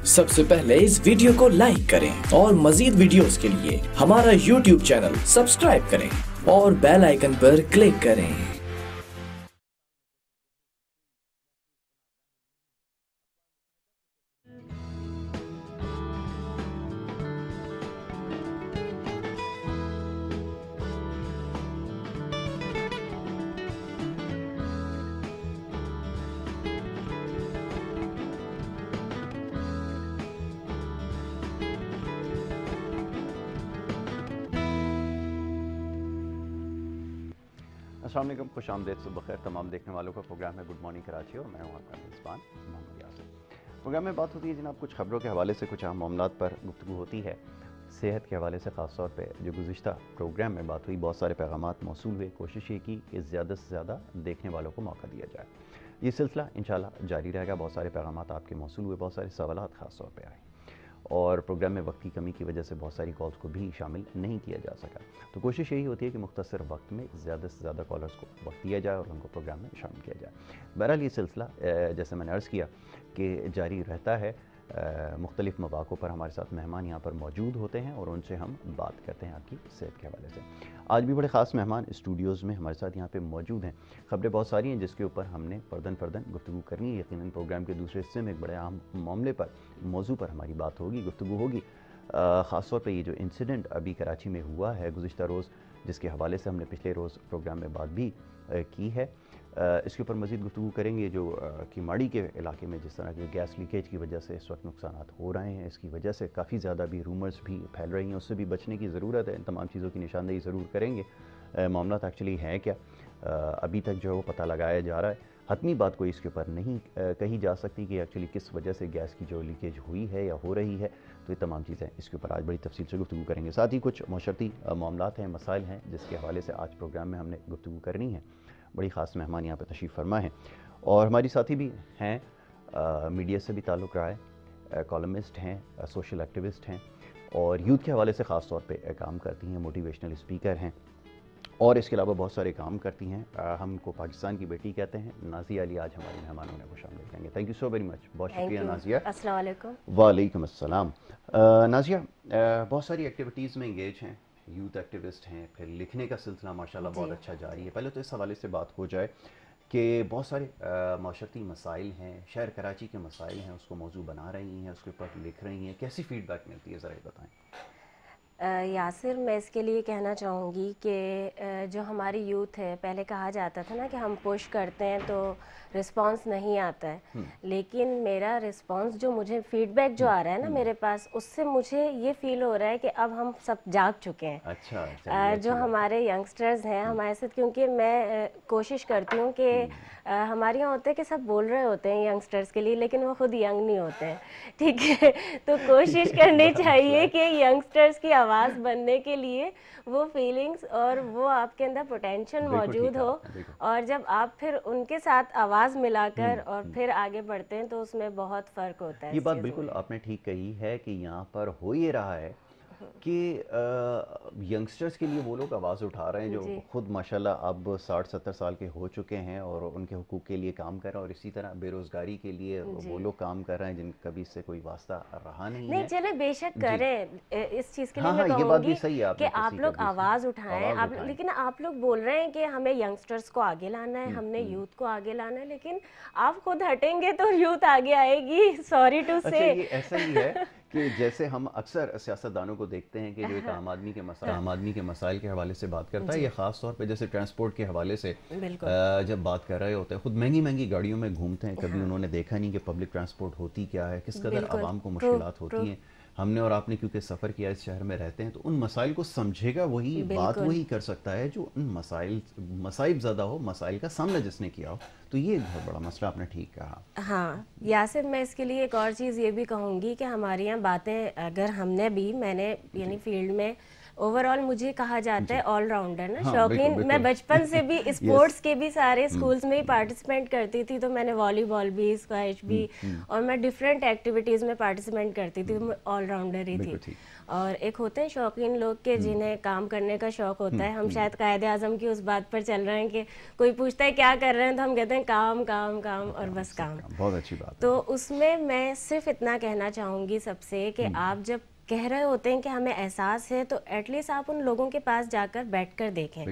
सबसे पहले इस वीडियो को लाइक करें और मजीद वीडियोस के लिए हमारा YouTube चैनल सब्सक्राइब करें और बेल आइकन पर क्लिक करें। अस्सलाम वालेकुम, खुश आमदीद, सुबह खैर तमाम देखने वालों का। प्रोग्राम है गुड मॉर्निंग कराची और मैं हूँ आपका मेज़बान मोहम्मद यासिर। प्रोग्राम में बात होती है जनाब कुछ ख़बरों के हवाले से, कुछ अहम मामलात पर गुफ्तगू होती है। सेहत के हवाले से ख़ास तौर पे जो गुज़िश्ता प्रोग्राम में बात हुई, बहुत सारे पैगामात मौसूल हुए। कोशिश ये की कि ज़्यादा से ज़्यादा देखने वालों को मौका दिया जाए। ये सिलसिला इंशाल्लाह जारी रहेगा। बहुत सारे पैगामात आपके मौसूल हुए, बहुत सारे सवालात ख़ास तौर पर आए और प्रोग्राम में वक्त की कमी की वजह से बहुत सारी कॉल्स को भी शामिल नहीं किया जा सका। तो कोशिश यही होती है कि मुख्तसर वक्त में ज़्यादा से ज़्यादा कॉलर्स को वक्त दिया जाए और उनको प्रोग्राम में शामिल किया जाए। बहरहाल ये सिलसिला जैसे मैंने अर्ज़ किया कि जारी रहता है। मुख्तलिफ़ मौक़ों पर हमारे साथ मेहमान यहाँ पर मौजूद होते हैं और उनसे हम बात करते हैं आपकी सेहत के हवाले से। आज भी बड़े ख़ास मेहमान स्टूडियोज़ में हमारे साथ यहाँ पे मौजूद हैं। ख़बरें बहुत सारी हैं जिसके ऊपर हमने फ़र्दन गुफ्तगू करनी है। यकीनन प्रोग्राम के दूसरे हिस्से में एक बड़े अहम मामले पर, मौजू पर हमारी बात होगी, गुफ्तगू होगी। ख़ास तौर पर ये जो इंसिडेंट अभी कराची में हुआ है गुज़िश्ता रोज़, जिसके हवाले से हमने पिछले रोज़ प्रोग्राम में बात भी की है, इसके ऊपर मज़ीद गुफ्तगू करेंगे। जो किमाड़ी के इलाके में जिस तरह के गैस लीकेज की वजह से इस वक्त नुकसानात हो रहे हैं, इसकी वजह से काफ़ी ज़्यादा भी रूमर्स भी फैल रही हैं, उससे भी बचने की ज़रूरत है। इन तमाम चीज़ों की निशानदेही ज़रूर करेंगे। मामला एक्चुअली है क्या, अभी तक जो है वो पता लगाया जा रहा है। हतमी बात कोई इसके ऊपर नहीं कही जा सकती कि एक्चुअली किस वजह से गैस की जो लीकेज हुई है या हो रही है। तो ये तमाम चीज़ें इसके ऊपर आज बड़ी तफसील से गुफ्तगू करेंगे। साथ ही कुछ माशरती मामलात हैं, मसाइल हैं, जिसके हवाले से आज प्रोग्राम में हमने गुफ्तगू करनी है। बड़ी ख़ास मेहमान यहाँ पर तशरीफ़ फरमा हैं और हमारी साथी भी हैं, मीडिया से भी ताल्लुक़ रहा है, कॉलमिस्ट हैं, सोशल एक्टिविस्ट हैं और यूथ के हवाले से ख़ास तौर पे काम करती हैं, मोटिवेशनल स्पीकर हैं और इसके अलावा बहुत सारे काम करती हैं। हमको पाकिस्तान की बेटी कहते हैं। नाज़िया अली आज हमारे मेहमान होने को शामिल करेंगे। Thank you so very much, बहुत शुक्रिया नाज़िया। अस्सलाम वालेकुम। वालेकुम अस्सलाम। नाज़िया बहुत सारी एक्टिविटीज़ में इंगेज हैं, यूथ एक्टिविस्ट हैं, फिर लिखने का सिलसिला माशाल्लाह बहुत अच्छा जारी है। पहले तो इस हवाले से बात हो जाए कि बहुत सारे माशरती मसाइल हैं, शहर कराची के मसाइल हैं, उसको मौजू बना रही हैं, उसके ऊपर लिख रही हैं, कैसी फ़ीडबैक मिलती है, ज़रा ये बताएं। यासिर, मैं इसके लिए कहना चाहूँगी कि जो हमारी यूथ है, पहले कहा जाता था ना कि हम पुश करते हैं तो रिस्पांस नहीं आता है, लेकिन मेरा रिस्पांस जो मुझे फीडबैक जो आ रहा है ना मेरे पास, उससे मुझे ये फील हो रहा है कि अब हम सब जाग चुके हैं। अच्छा, जो हमारे यंगस्टर्स हैं हमारे साथ, क्योंकि मैं कोशिश करती हूँ कि हमारे यहाँ होता है कि सब बोल रहे होते हैं यंगस्टर्स के लिए, लेकिन वो खुद यंग नहीं होते हैं, ठीक है। तो कोशिश करनी चाहिए कि यंगस्टर्स की आवाज़ बनने के लिए वो फीलिंग्स और वो आपके अंदर पोटेंशियल मौजूद हो, और जब आप फिर उनके साथ आवाज़ मिलाकर और फिर आगे बढ़ते हैं तो उसमें बहुत फ़र्क होता है। ये बात बिल्कुल आपने ठीक कही है कि यहाँ पर हो ये रहा है कि यंगस्टर्स के लिए वो लोग आवाज़ उठा रहे हैं जो खुद माशाल्लाह अब 60-70 साल के हो चुके हैं और उनके हुकूक के लिए काम कर रहे हैं, और इसी तरह बेरोज़गारी के लिए वो लोग काम कर रहे हैं जिनका कभी इससे कोई वास्ता रहा नहीं चले बेशक करें, इस चीज़ के लिए मैं ये बात भी कहूँगी सही है कि आप लोग आवाज़ उठाएं, लेकिन आप लोग बोल रहे हैं कि हमें यंगस्टर्स को आगे लाना है, हमने यूथ को आगे लाना है, लेकिन आप खुद हटेंगे तो यूथ आगे आएगी। सॉरी टू से। ये ऐसा ही है कि जैसे हम अक्सर सियासतदानों को देखते हैं कि जो एक आम आदमी के मसाइल के हवाले से बात करता है, या ख़ास तौर पे जैसे ट्रांसपोर्ट के हवाले से जब बात कर रहे होते हैं, खुद महंगी गाड़ियों में घूमते हैं, कभी उन्होंने देखा नहीं कि पब्लिक ट्रांसपोर्ट होती क्या है, किस कदर आवाम को मुश्किलात होती हैं। हमने और आपने क्योंकि सफ़र किया, इस शहर में रहते हैं, तो उन मसाइल को समझेगा वही, बात वही कर सकता है जो उन मसाइब ज़्यादा हो, मसाइल का सामना जिसने किया हो। तो ये बहुत बड़ा मसला आपने ठीक कहा। हाँ यासिर, मैं इसके लिए एक और चीज़ ये भी कहूँगी कि हमारी यहाँ बातें, अगर हमने भी, मैंने यानी फील्ड में اوور آل مجھے کہا جاتا ہے آل راؤنڈر نا, شوقین. میں بچپن سے بھی اسپورٹس کے بھی سارے اسکولس میں ہی پارٹیسپیٹ کرتی تھی, تو میں نے والی بال بھی, اسکواش بھی, اور میں ڈفرینٹ ایکٹیویٹیز میں پارٹیسپیٹ کرتی تھی, میں آل راؤنڈر ہی تھی. اور ایک ہوتے ہیں شوقین لوگ کے جنہیں کام کرنے کا شوق ہوتا ہے. ہم شاید قائد اعظم کی اس بات پر چل رہے ہیں کہ کوئی پوچھتا ہے کیا کر رہے ہیں تو ہم کہتے ہیں کام کام کام اور بس کام. بہت اچھی بات. تو اس میں صرف اتنا کہنا چاہوں گی سب سے کہ آپ جب کہہ رہے ہوتے ہیں کہ ہمیں احساس ہے, تو ایٹ لیسٹ آپ ان لوگوں کے پاس جا کر بیٹھ کر دیکھیں.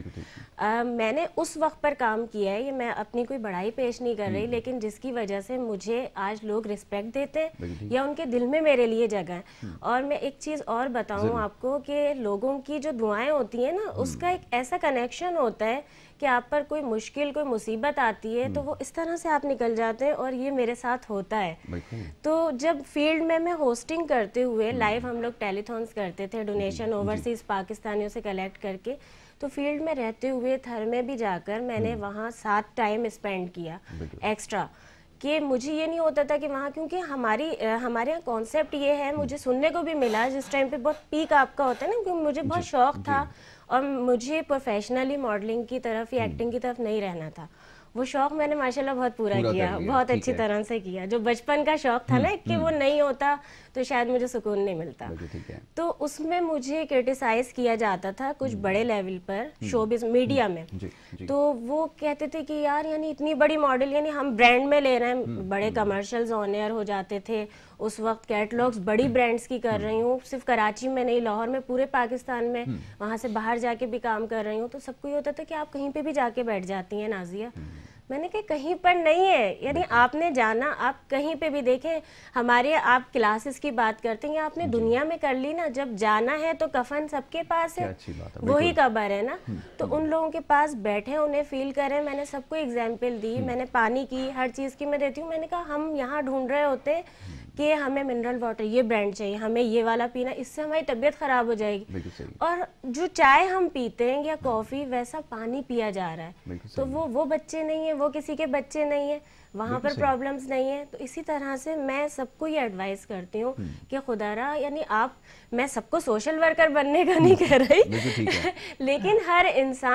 میں نے اس وقت پر کام کیا ہے, یہ میں اپنی کوئی بڑائی پیش نہیں کر رہی, لیکن جس کی وجہ سے مجھے آج لوگ رسپیکٹ دیتے ہیں یا ان کے دل میں میرے لیے جگہ ہے. اور میں ایک چیز اور بتاؤں آپ کو کہ لوگوں کی جو دعائیں ہوتی ہیں نا, اس کا ایک ایسا کنیکشن ہوتا ہے کہ آپ پر کوئی مشکل, کوئی مصیبت آتی ہے تو وہ اس طرح سے آپ نکل جاتے ہیں, اور یہ میرے ساتھ ہوتا ہے. تو جب فیلڈ میں ہوسٹنگ کرتے ہوئے لائیو ہم لوگ ٹیلی تھونس کرتے تھے, ڈونیشن اوورسیز پاکستانیوں سے کلیکٹ کر کے, تو فیلڈ میں رہتے ہوئے تھر میں بھی جا کر میں نے وہاں 7 ٹائم اسپینڈ کیا ایکسٹرا, کہ مجھے یہ نہیں ہوتا تھا کہ وہاں, کیونکہ ہمارے یہاں کانسیپٹ یہ ہے, مجھے سننے کو بھی ملا جس ٹائم پہ بہت پیک آپ کا ہوتا ہے نا, کیونکہ مجھے بہت شوق تھا اور مجھے پروفیشنلی ماڈلنگ کی طرف یا ایکٹنگ کی طرف نہیں رہنا تھا. وہ شوق میں نے ماشاءاللہ بہت پورا کیا, بہت اچھی طرح سے کیا. جو بچپن کا شوق تھا نا کہ وہ نہیں ہوتا تو شاید مجھے سکون نہیں ملتا. تو اس میں مجھے کرٹیسائز کیا جاتا تھا کچھ بڑے لیول پر شوبز میڈیا میں. تو وہ کہتے تھے کہ یار یعنی اتنی بڑی ماڈل, یعنی ہم برانڈ میں لے رہے ہیں, بڑے کمرشلز آن ایئر ہو جاتے تھے اس وقت, کیٹلاگز بڑی برانڈس کی کر رہی ہوں, صرف کراچی میں نہیں, لاہور میں, پورے پاکستان میں, وہاں سے باہر جا کے بھی کام کر رہی ہوں. تو سب کو یہ ہوتا تھا کہ آپ کہیں پہ بھی جا کے بیٹھ جاتی ہیں نازیہ. میں نے کہا کہیں پر نہیں ہے, یعنی آپ نے جانا, آپ کہیں پہ بھی دیکھیں, ہمارے آپ کلاسز کی بات کرتے ہیں, آپ نے دنیا میں کر لی نا, جب جانا ہے تو کفن سب کے پاس ہے, وہی قبر ہے نا. تو ان لوگوں کے پاس بیٹھیں, انہیں فیل کریں. میں نے سب کو ایگزامپل دی, میں نے پانی کی, ہر چیز کی میں دیتی ہوں. میں نے کہا ہم یہاں ڈھونڈ رہے ہوتے کہ ہمیں منرل واٹر یہ برانڈ چاہیے, ہمیں یہ والا پینا, اس سے ہماری طبیعت خراب ہو جائے گی. اور جو چائے ہم پیتے ہیں یا کافی, ویسا پانی پیا جا رہا ہے. تو وہ بچے نہیں ہیں, وہ کسی کے بچے نہیں ہیں, وہاں پر پرابلمز نہیں ہیں. تو اسی طرح سے میں سب کو یہ ایڈوائز کرتی ہوں کہ خدا را, یعنی آپ, میں سب کو سوشل ورکر بننے کا نہیں کہہ رہی, لیکن ہر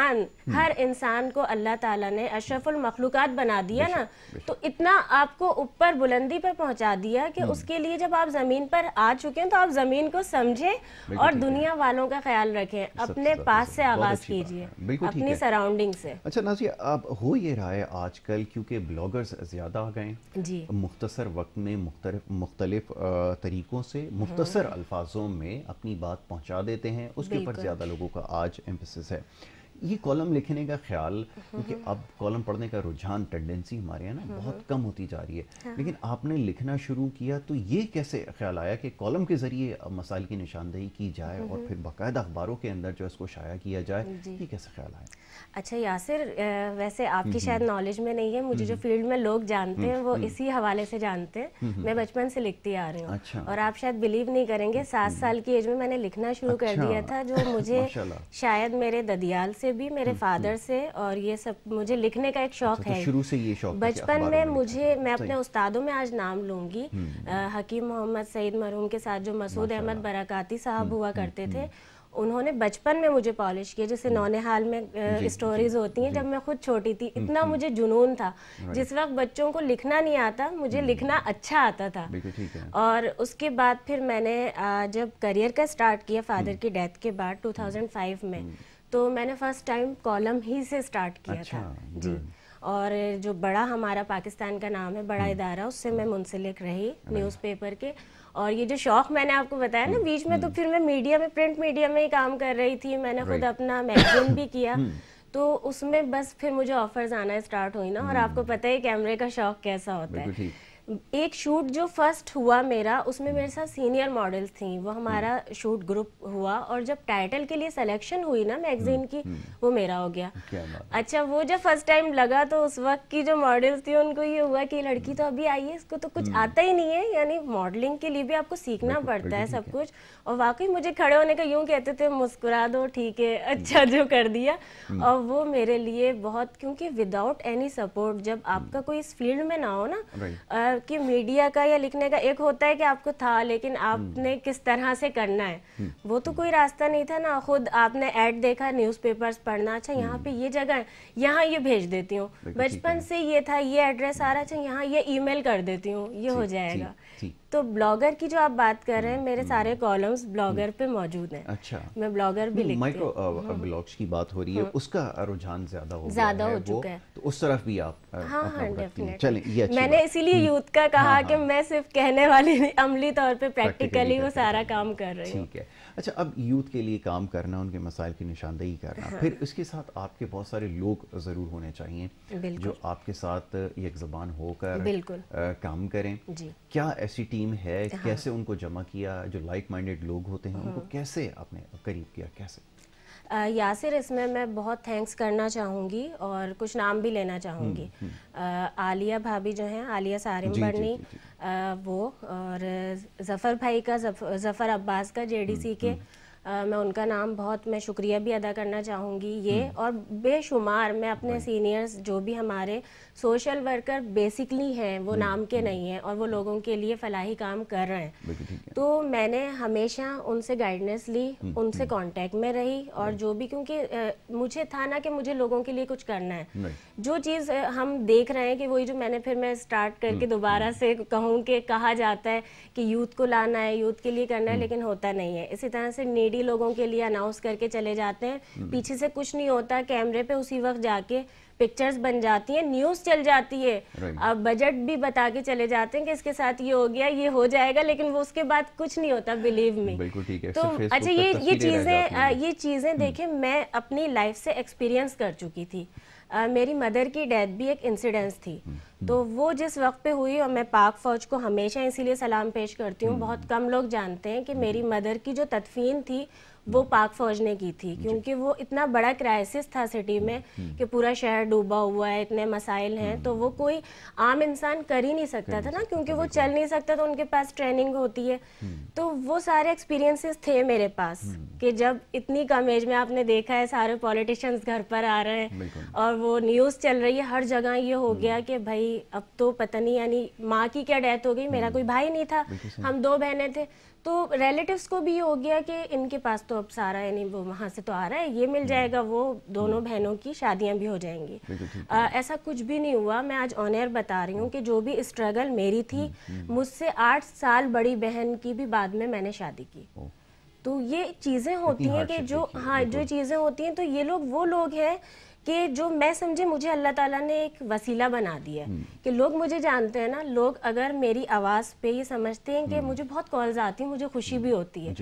انسان کو اللہ تعالیٰ نے اشرف المخلوقات بنا دیا نا, تو اتنا آپ کو اوپر بلندی پر پہنچا دیا کہ اس کے لیے جب آپ زمین پر آ چکے ہیں تو آپ زمین کو سمجھیں اور دنیا والوں کا خیال رکھیں. اپنے پاس سے آغاز کیجئے, اپنی سراؤنڈنگ سے. اچھا نازیہ, اب ہو یہ رہا ہے آج کل, کیونکہ بلاگرز زیادہ آ گئے ہیں, مختصر وقت میں مختلف طریقوں سے مختصر الفاظوں میں اپنی بات پہنچا دیتے ہیں, اس کے اوپر زیادہ لوگوں کا آج ایمفیسس ہے. یہ کالم لکھنے کا خیال, کیونکہ اب کالم پڑھنے کا رجحان, ٹینڈنسی ہمارے یہاں نا بہت کم ہوتی جا رہی ہے, لیکن آپ نے لکھنا شروع کیا, تو یہ کیسے خیال آیا کہ کالم کے ذریعے مسائل کی نشاندہی کی جائے اور پھر باقاعدہ اخباروں کے اندر جو اس کو شائع کیا جائے, یہ کیسے خیال آیا؟ اچھا یاسر, ویسے آپ کی شاید نالج میں نہیں ہے, مجھے جو فیلڈ میں لوگ جانتے ہیں وہ اسی حوالے سے جانتے ہیں. میں بچپن سے لکھتی آ رہی ہوں, اور آپ شاید بلیو نہیں کریں گے, 7 سال کی ایج میں میں نے لکھنا شروع کر دیا تھا, جو مجھے شاید میرے ددیال سے بھی, میرے فادر سے, اور یہ سب مجھے لکھنے کا ایک شوق ہے شروع سے. یہ شوق بچپن میں میں اپنے استادوں میں آج نام لوں گی, حکیم محمد سعید مرحوم کے ساتھ جو مسعود احمد برکاتی صاحب ہوا کرتے تھے, انہوں نے بچپن میں مجھے پالش کیا. جیسے نونہال میں اسٹوریز ہوتی ہیں, جب میں خود چھوٹی تھی, اتنا مجھے جنون تھا. جس وقت بچوں کو لکھنا نہیں آتا, مجھے لکھنا اچھا آتا تھا. اور اس کے بعد پھر میں نے جب کریئر کا سٹارٹ کیا فادر کی ڈیتھ کے بعد 2005 میں, تو میں نے فرسٹ ٹائم کالم ہی سے سٹارٹ کیا تھا. جی, اور جو بڑا ہمارا پاکستان کا نام ہے, بڑا ادارہ, اس سے میں منسلک رہی نیوز پیپر کے. اور یہ جو شوق میں نے آپ کو بتایا نا بیچ میں, تو پھر میں میڈیا میں, پرنٹ میڈیا میں ہی کام کر رہی تھی. میں نے خود اپنا میگزین بھی کیا, تو اس میں بس پھر مجھے آفرز آنا اسٹارٹ ہوئی نا. اور آپ کو پتہ ہے کیمرے کا شوق کیسا ہوتا ہے. ایک شوٹ جو فرسٹ ہوا میرا, اس میں میرے ساتھ سینئر ماڈلز تھیں, وہ ہمارا شوٹ گروپ ہوا, اور جب ٹائٹل کے لیے سلیکشن ہوئی نا میگزین کی, وہ میرا ہو گیا. اچھا, وہ جب فرسٹ ٹائم لگا تو اس وقت کی جو ماڈلز تھی ان کو یہ ہوا کہ لڑکی تو ابھی آئی ہے, اس کو تو کچھ آتا ہی نہیں ہے, یعنی ماڈلنگ کے لیے بھی آپ کو سیکھنا پڑتا ہے سب کچھ. اور واقعی مجھے کھڑے ہونے کا یوں کہتے تھے, مسکرا دو ٹھیک ہے, اچھا جو کر دیا. اور وہ میرے لیے بہت, کیونکہ وداؤٹ اینی سپورٹ, جب آپ کا کوئی اس فیلڈ میں نہ ہو نا, कि मीडिया का या लिखने का एक होता है कि आपको था, लेकिन आपने किस तरह से करना है, वो तो कोई रास्ता नहीं था ना। खुद आपने ऐड देखा, न्यूज़पेपर्स पढ़ना, अच्छा यहाँ पे ये जगह है, यहाँ ये भेज देती हूँ, बचपन से ये था, ये एड्रेस आ रहा, अच्छा यहाँ ये ईमेल कर देती हूँ, ये हो जाएगा। तो ब्लॉगर की जो आप बात कर रहे हैं, मेरे सारे कॉलम्स ब्लॉगर पे मौजूद हैं। अच्छा, मैं ब्लॉगर भी लिखती हूँ। माइक्रो ब्लॉग्स की बात हो रही है, उसका रुझान ज्यादा हो चुका है, तो उस तरफ भी आप हाँ डेफिनेटली। चलें, ये अच्छी मैंने इसीलिए यूथ का कहा कि मैं सिर्फ कहने वाली नहीं, अमली तौर पे प्रैक्टिकली वो सारा काम कर रही हूँ। ठीक है। अच्छा, अब यूथ के लिए काम करना, उनके मसाइल की निशानदेही करना, फिर इसके साथ आपके बहुत सारे लोग ज़रूर होने चाहिए जो आपके साथ एक ज़बान होकर काम करें। क्या ऐसी टीम है? कैसे उनको जमा किया? जो लाइक माइंडेड लोग होते हैं उनको कैसे आपने करीब किया? कैसे? यासिर, इसमें मैं बहुत थैंक्स करना चाहूँगी और कुछ नाम भी लेना चाहूँगी। आलिया भाभी जो हैं, आलिया सारिम बर्नी, वो, और ज़फ़र भाई का, ज़फ़र अब्बास का जेडीसी के, मैं उनका नाम बहुत मैं शुक्रिया भी अदा करना चाहूँगी। ये और बेशुमार मैं अपने सीनियर्स जो भी हमारे सोशल वर्कर बेसिकली हैं, वो नाम के नहीं हैं और वो लोगों के लिए फलाही काम कर रहे हैं, तो मैंने हमेशा उनसे गाइडेंस ली, उनसे कांटेक्ट में रही, और जो भी, क्योंकि मुझे था ना कि मुझे लोगों के लिए कुछ करना है। जो चीज़ हम देख रहे हैं कि वही जो मैं स्टार्ट करके दोबारा से कहूँ कि कहा जाता है कि यूथ को लाना है, यूथ के लिए करना है, लेकिन होता नहीं है। इसी तरह से नीडी लोगों के लिए अनाउंस करके चले जाते हैं, पीछे से कुछ नहीं होता, कैमरे पे उसी वक्त जाके पिक्चर्स बन जाती हैं, न्यूज़ चल जाती है, अब बजट भी बता के चले जाते हैं कि इसके साथ ये हो गया, ये हो जाएगा, लेकिन वो उसके बाद कुछ नहीं होता, बिलीव मी। तो अच्छा, ये चीज़ें देखें, मैं अपनी लाइफ से एक्सपीरियंस कर चुकी थी। मेरी मदर की डेथ भी एक इंसिडेंस थी, तो वो जिस वक्त पे हुई, और मैं पाक फ़ौज को हमेशा इसीलिए सलाम पेश करती हूँ, बहुत कम लोग जानते हैं कि मेरी मदर की जो तदफीन थी वो पाक फ़ौज ने की थी, क्योंकि वो इतना बड़ा क्राइसिस था सिटी में कि पूरा शहर डूबा हुआ है, इतने मसाइल हैं, तो वो कोई आम इंसान कर ही नहीं सकता था ना, क्योंकि वो चल नहीं सकता, तो उनके पास ट्रेनिंग होती है। तो वो सारे एक्सपीरियंसेस थे मेरे पास कि जब इतनी कम एज में, आपने देखा है सारे पॉलिटिशियंस घर पर आ रहे हैं और वो न्यूज़ चल रही है हर जगह, ये हो गया कि भाई अब तो पता नहीं, यानी माँ की क्या डेथ हो गई, मेरा कोई भाई नहीं था, हम 2 बहनें थे, तो रिलेटिव्स को भी हो गया कि इनके पास तो अब सारा, यानी वो वहाँ से तो आ रहा है, ये मिल जाएगा, वो दोनों बहनों की शादियाँ भी हो जाएंगी। ऐसा कुछ भी नहीं हुआ। मैं आज ऑन एयर बता रही हूँ कि जो भी स्ट्रगल मेरी थी, मुझसे 8 साल बड़ी बहन की भी बाद में मैंने शादी की। तो ये चीज़ें होती हैं कि जो जो चीज़ें होती हैं, तो ये लोग वो लोग हैं कि जो मैं समझे मुझे अल्लाह ताला ने एक वसीला बना दिया है कि लोग मुझे जानते हैं ना, लोग अगर मेरी आवाज़ पे ये समझते हैं कि मुझे बहुत कॉल्स आती हैं, मुझे खुशी भी होती है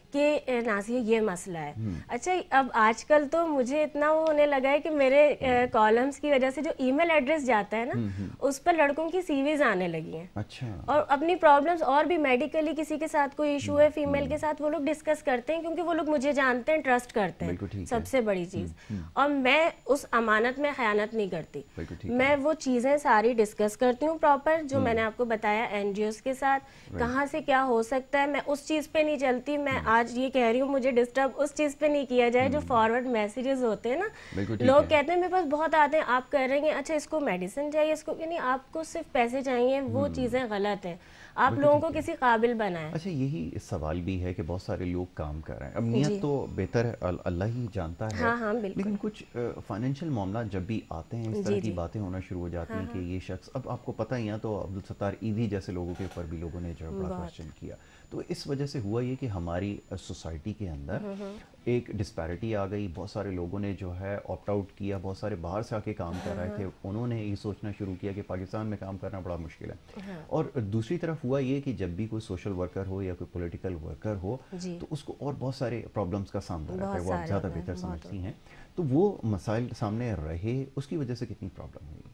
कि नाज़िया ये मसला है। अच्छा, अब आजकल तो मुझे इतना वो होने लगा है कि मेरे कॉलम्स की वजह से जो ईमेल एड्रेस जाता है ना, उस पर लड़कों की सीवीज आने लगी हैं। अच्छा। और अपनी प्रॉब्लम्स, और भी मेडिकली किसी के साथ कोई इशू है फीमेल के साथ, वो लोग डिस्कस करते हैं, क्योंकि वो लोग मुझे जानते हैं, ट्रस्ट करते हैं, सबसे बड़ी चीज़। और मैं उस अमानत में खयानत नहीं करती, मैं वो चीज़ें सारी डिस्कस करती हूँ प्रॉपर, जो मैंने आपको बताया NGOs के साथ कहाँ से क्या हो सकता है, मैं उस चीज़ पे नहीं चलती। मैं आज ये कह रही हूँ, मुझे डिस्टर्ब उस चीज़ पे नहीं किया जाए जो फॉरवर्ड मैसेजेस होते हैं ना, लोग कहते हैं मेरे पास बहुत आते हैं, आप कह रहे हैं अच्छा इसको मेडिसिन चाहिए, इसको नहीं, आपको सिर्फ पैसे चाहिए, वो चीज़ें गलत हैं। आप लोगों को किसी काबिल बनाएं। अच्छा, यही सवाल भी है कि बहुत सारे लोग काम कर रहे हैं, अब नियत तो बेहतर अल्लाह ही जानता है। हाँ, लेकिन कुछ फाइनेंशियल मामला जब भी आते हैं, इस तरह की बातें होना शुरू हो जाती हैं कि ये शख्स, अब आपको पता ही है, तो अब्दुल सत्तार ईदी जैसे लोगों के ऊपर भी लोगों ने जो बड़ा क्वेश्चन किया, तो इस वजह से हुआ ये कि हमारी सोसाइटी के अंदर एक डिस्पैरिटी आ गई। बहुत सारे लोगों ने जो है ऑप्ट आउट किया, बहुत सारे बाहर से आके काम कर रहे थे, उन्होंने ये सोचना शुरू किया कि पाकिस्तान में काम करना बड़ा मुश्किल है। और दूसरी तरफ हुआ ये कि जब भी कोई सोशल वर्कर हो या कोई पॉलिटिकल वर्कर हो, तो उसको और बहुत सारे प्रॉब्लम्स का सामना रहता है, वो आप ज़्यादा बेहतर समझती हैं, तो वो मसाइल सामने रहे, उसकी वजह से कितनी प्रॉब्लम हुई?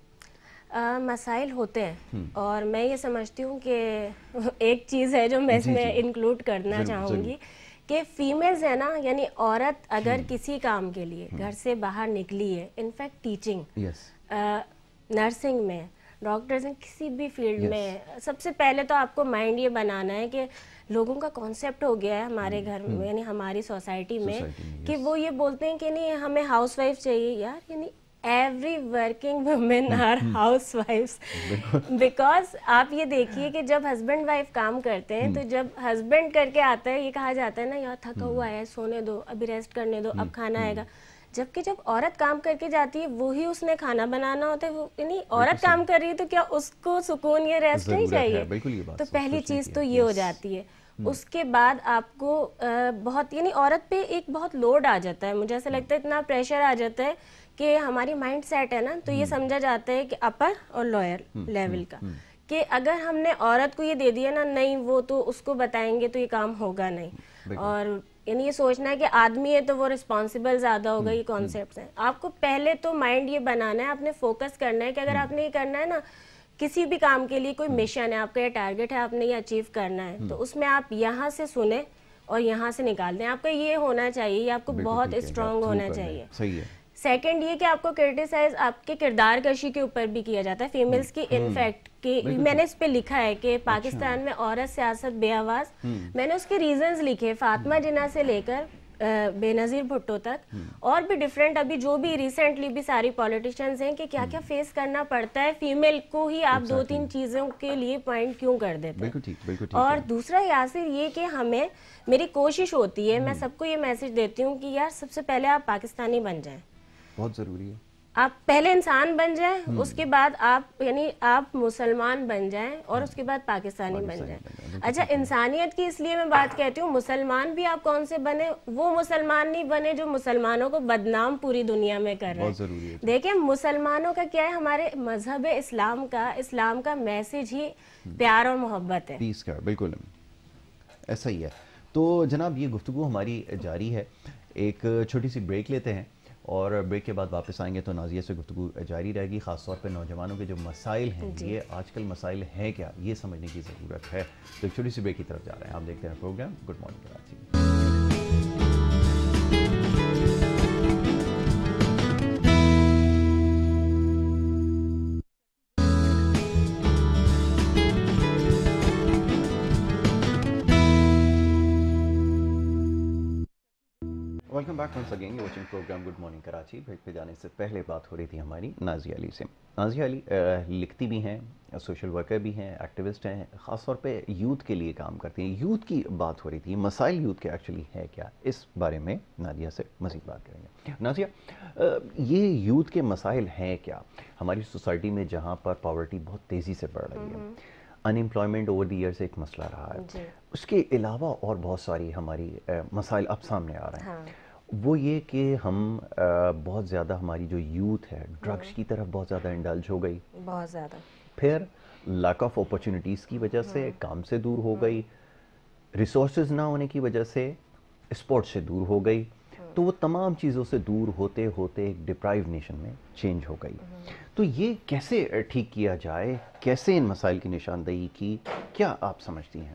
मसाइल होते हैं, और मैं ये समझती हूँ कि एक चीज़ है जो मैं इसमें इंक्लूड करना चाहूँगी कि फीमेल्स है ना, यानी औरत अगर किसी काम के लिए घर से बाहर निकली है, इनफैक्ट टीचिंग, नर्सिंग में, डॉक्टर्स में, किसी भी फील्ड में, सबसे पहले तो आपको माइंड ये बनाना है कि लोगों का कॉन्सेप्ट हो गया है हमारे घर में, यानी हमारी सोसाइटी में, कि वो ये बोलते हैं कि नहीं हमें हाउसवाइफ चाहिए। यार, यानी every working women are housewives because آپ یہ دیکھیے کہ جب ہسبینڈ وائف کام کرتے ہیں تو جب ہسبینڈ کر کے آتا ہے یہ کہا جاتا ہے نا یار تھکا ہوا ہے سونے دو ابھی ریسٹ کرنے دو اب کھانا آئے گا, جبکہ جب عورت کام کر کے جاتی ہے وہی اس نے کھانا بنانا ہوتا ہے, وہ یعنی عورت کام کر رہی ہے تو کیا اس کو سکون یا ریسٹ نہیں چاہیے؟ تو پہلی چیز تو یہ ہو جاتی ہے. اس کے بعد آپ کو بہت یعنی عورت پہ ایک بہت لوڈ آ جاتا ہے, مجھے ایسا لگتا ہے اتنا پریشر آ جاتا ہے کہ ہماری مائنڈ سیٹ ہے نا تو یہ سمجھا جاتا ہے کہ اپر اور لوئر لیول کا, کہ اگر ہم نے عورت کو یہ دے دیا نا نہیں وہ تو اس کو بتائیں گے تو یہ کام ہوگا نہیں, اور یعنی یہ سوچنا ہے کہ آدمی ہے تو وہ رسپانسبل زیادہ ہوگا, یہ کانسیپٹس ہیں. آپ کو پہلے تو مائنڈ یہ بنانا ہے, آپ نے فوکس کرنا ہے کہ اگر آپ نے یہ کرنا ہے نا کسی بھی کام کے لیے کوئی مشن ہے آپ کا یا ٹارگیٹ ہے آپ نے یہ اچیو کرنا ہے تو اس میں آپ یہاں سے سنیں اور یہاں سے نکال دیں. آپ کا یہ ہونا چاہیے, یہ آپ کو بہت اسٹرانگ ہونا چاہیے. صحیح ہے. سیکنڈ یہ کہ آپ کو کرٹیسائز آپ کے کردار کشی کے اوپر بھی کیا جاتا ہے فیمیلز کی. انفیکٹ کہ میں نے اس پہ لکھا ہے کہ پاکستان میں عورت سیاست بے آواز, میں نے اس کے ریزنز لکھے فاطمہ جناح سے لے کر بے نظیر بھٹو تک, اور بھی ڈفرینٹ ابھی جو بھی ریسنٹلی بھی ساری پولیٹیشنز ہیں کہ کیا کیا فیس کرنا پڑتا ہے فیمیل کو ہی آپ دو تین چیزوں کے لیے پوائنٹ کیوں کر دیتے ہیں. اور دوسرا یاسر یہ کہ ہمیں میری کوشش ہوتی ہے, میں سب کو یہ میسج دیتی ہوں کہ یار سب سے پہلے آپ پاکستانی بن جائیں, بہت ضروری ہے. آپ پہلے انسان بن جائیں, اس کے بعد آپ یعنی آپ مسلمان بن جائیں اور اس کے بعد پاکستانی بن جائیں. اچھا انسانیت کی اس لیے میں بات کہتی ہوں, ہیں بھی آپ کون سے بنے, وہ مسلمان نہیں بنے جو مسلمانوں کو بدنام پوری دنیا میں کر رہے ہیں. دیکھیں مسلمانوں کا کیا ہے, ہمارے مذہب اسلام کا میسج ہی پیار اور محبت ہے, پیس کا. بالکل ایسا ہی ہے. تو جناب یہ گفتگو ہماری جاری ہے, ایک چھوٹی سی بریک لیتے ہیں اور بریک کے بعد واپس آئیں گے تو نازیہ سے گفتگو جاری رہے گی. خاص طور پہ نوجوانوں کے جو مسائل ہیں یہ آج کل مسائل ہیں کیا, یہ سمجھنے کی ضرورت ہے. تو ایک چھوٹی سی بریک کی طرف جا رہے ہیں. آپ دیکھتے ہیں programme good morning Karachi. Welcome back once again watching programme good morning Karachi. Break پہ جانے سے پہلے بات ہو رہی تھی ہماری نازیہ علی سے. نازیہ علی لکھتی بھی ہیں, سوشل ورکر بھی ہیں, ایکٹیوسٹ ہیں, خاص طور پہ یوتھ کے لیے کام کرتی ہیں. یوتھ کی بات ہو رہی تھی, مسائل یوتھ کے ایکچولی ہے کیا, اس بارے میں نازیہ سے مزید بات کریں گے. نازیہ یہ یوتھ کے مسائل ہیں کیا ہماری سوسائٹی میں جہاں پر پاورٹی بہت تیزی سے بڑھ رہی ہے, unemployment over the years ایک مسئلہ رہا ہے, اس کے علاوہ اور بہت ساری ہماری مسائل اب سامنے آ رہے ہیں. وہ یہ کہ ہم بہت زیادہ ہماری جو یوتھ ہے ڈرگس کی طرف بہت زیادہ انڈلج ہو گئی, بہت زیادہ. پھر لیک آف اپرچونیٹیز کی وجہ سے کام سے دور ہو گئی, ریسورسز نہ ہونے کی وجہ سے اسپورٹ سے دور ہو گئی. تو وہ تمام چیزوں سے دور ہوتے ہوتے ایک ڈپرائیو نیشن میں چینج ہو گئی. تو یہ کیسے ٹھیک کیا جائے, کیسے ان مسائل کی نشاندہی کی, کیا آپ سمجھتی ہیں؟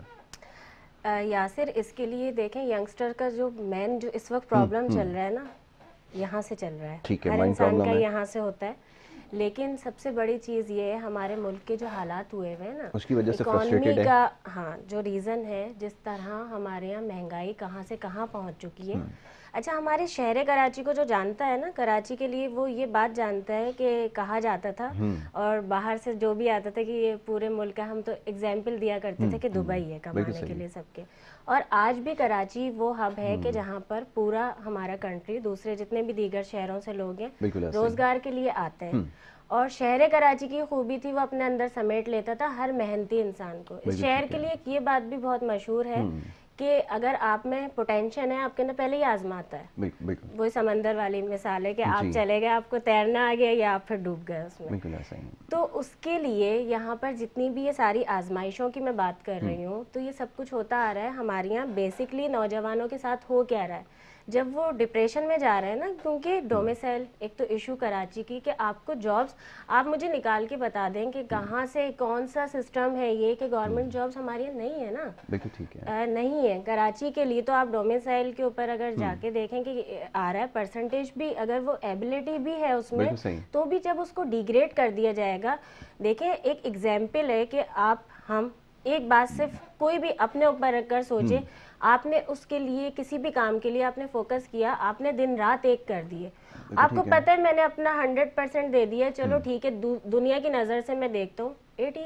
یاسر اس کے لیے دیکھیں ینگسٹر کا جو مین جو اس وقت پرابلم چل رہا ہے نا, یہاں سے چل رہا ہے, ہر انسان کا یہاں سے ہوتا ہے. لیکن سب سے بڑی چیز یہ ہے ہمارے ملک کے جو حالات ہوئے ہوئے ہیں نا, اس کی وجہ سے اکانومی کا جو ریزن ہے, جس طرح ہمارے یہاں مہنگائی کہاں سے کہاں پہنچ چکی ہے. اچھا ہمارے شہر کراچی کو جو جانتا ہے نا, کراچی کے لیے وہ یہ بات جانتا ہے کہ کہا جاتا تھا اور باہر سے جو بھی آتا تھا کہ یہ پورے ملک کا, ہم تو ایگزامپل دیا کرتے تھے کہ دبئی ہے کمانے کے لیے سب کے. اور آج بھی کراچی وہ ہب ہے کہ جہاں پر پورا ہمارا کنٹری دوسرے جتنے بھی دیگر شہروں سے لوگ ہیں روزگار کے لیے آتے ہیں. اور شہر کراچی کی خوبی تھی وہ اپنے اندر سمیٹ لیتا تھا ہر محنتی انسان کو. اس شہر کے لیے یہ بات بھی بہت مشہور ہے کہ اگر آپ میں پوٹینشل ہے آپ کے اندر پہلے ہی آزماتا ہے. وہی سمندر والی مثال ہے کہ آپ چلے گئے, آپ کو تیرنا آ گیا یا آپ پھر ڈوب گئے اس میں. تو اس کے لیے یہاں پر جتنی بھی یہ ساری آزمائشوں کی میں بات کر رہی ہوں تو یہ سب کچھ ہوتا آ رہا ہے ہمارے یہاں. بیسکلی نوجوانوں کے ساتھ ہو کیا رہا ہے جب وہ ڈپریشن میں جا رہے ہیں نا, کیونکہ ڈومیسائل ایک تو ایشو کراچی کی کہ آپ کو جابس آپ مجھے نکال کے بتا دیں کہ کہاں سے کون سا سسٹم ہے یہ کہ گورنمنٹ جابس ہمارے یہاں نہیں ہے نا. بالکل ٹھیک ہے, نہیں ہے کراچی کے لیے. تو آپ ڈومیسائل کے اوپر اگر جا کے دیکھیں کہ آ رہا ہے پرسنٹیج بھی, اگر وہ ایبلٹی بھی ہے اس میں تو بھی جب اس کو ڈیگریڈ کر دیا جائے گا. دیکھیں ایک ایگزامپل ہے کہ آپ ہم ایک بات صرف کوئی بھی اپنے اوپر رکھ کر سوچے, آپ نے اس کے لیے کسی بھی کام کے لیے آپ نے فوکس کیا, آپ نے دن رات ایک کر دیے, آپ کو پتہ ہے میں نے اپنا 100% دے دیا, چلو ٹھیک ہے دنیا کی نظر سے میں دیکھتا ہوں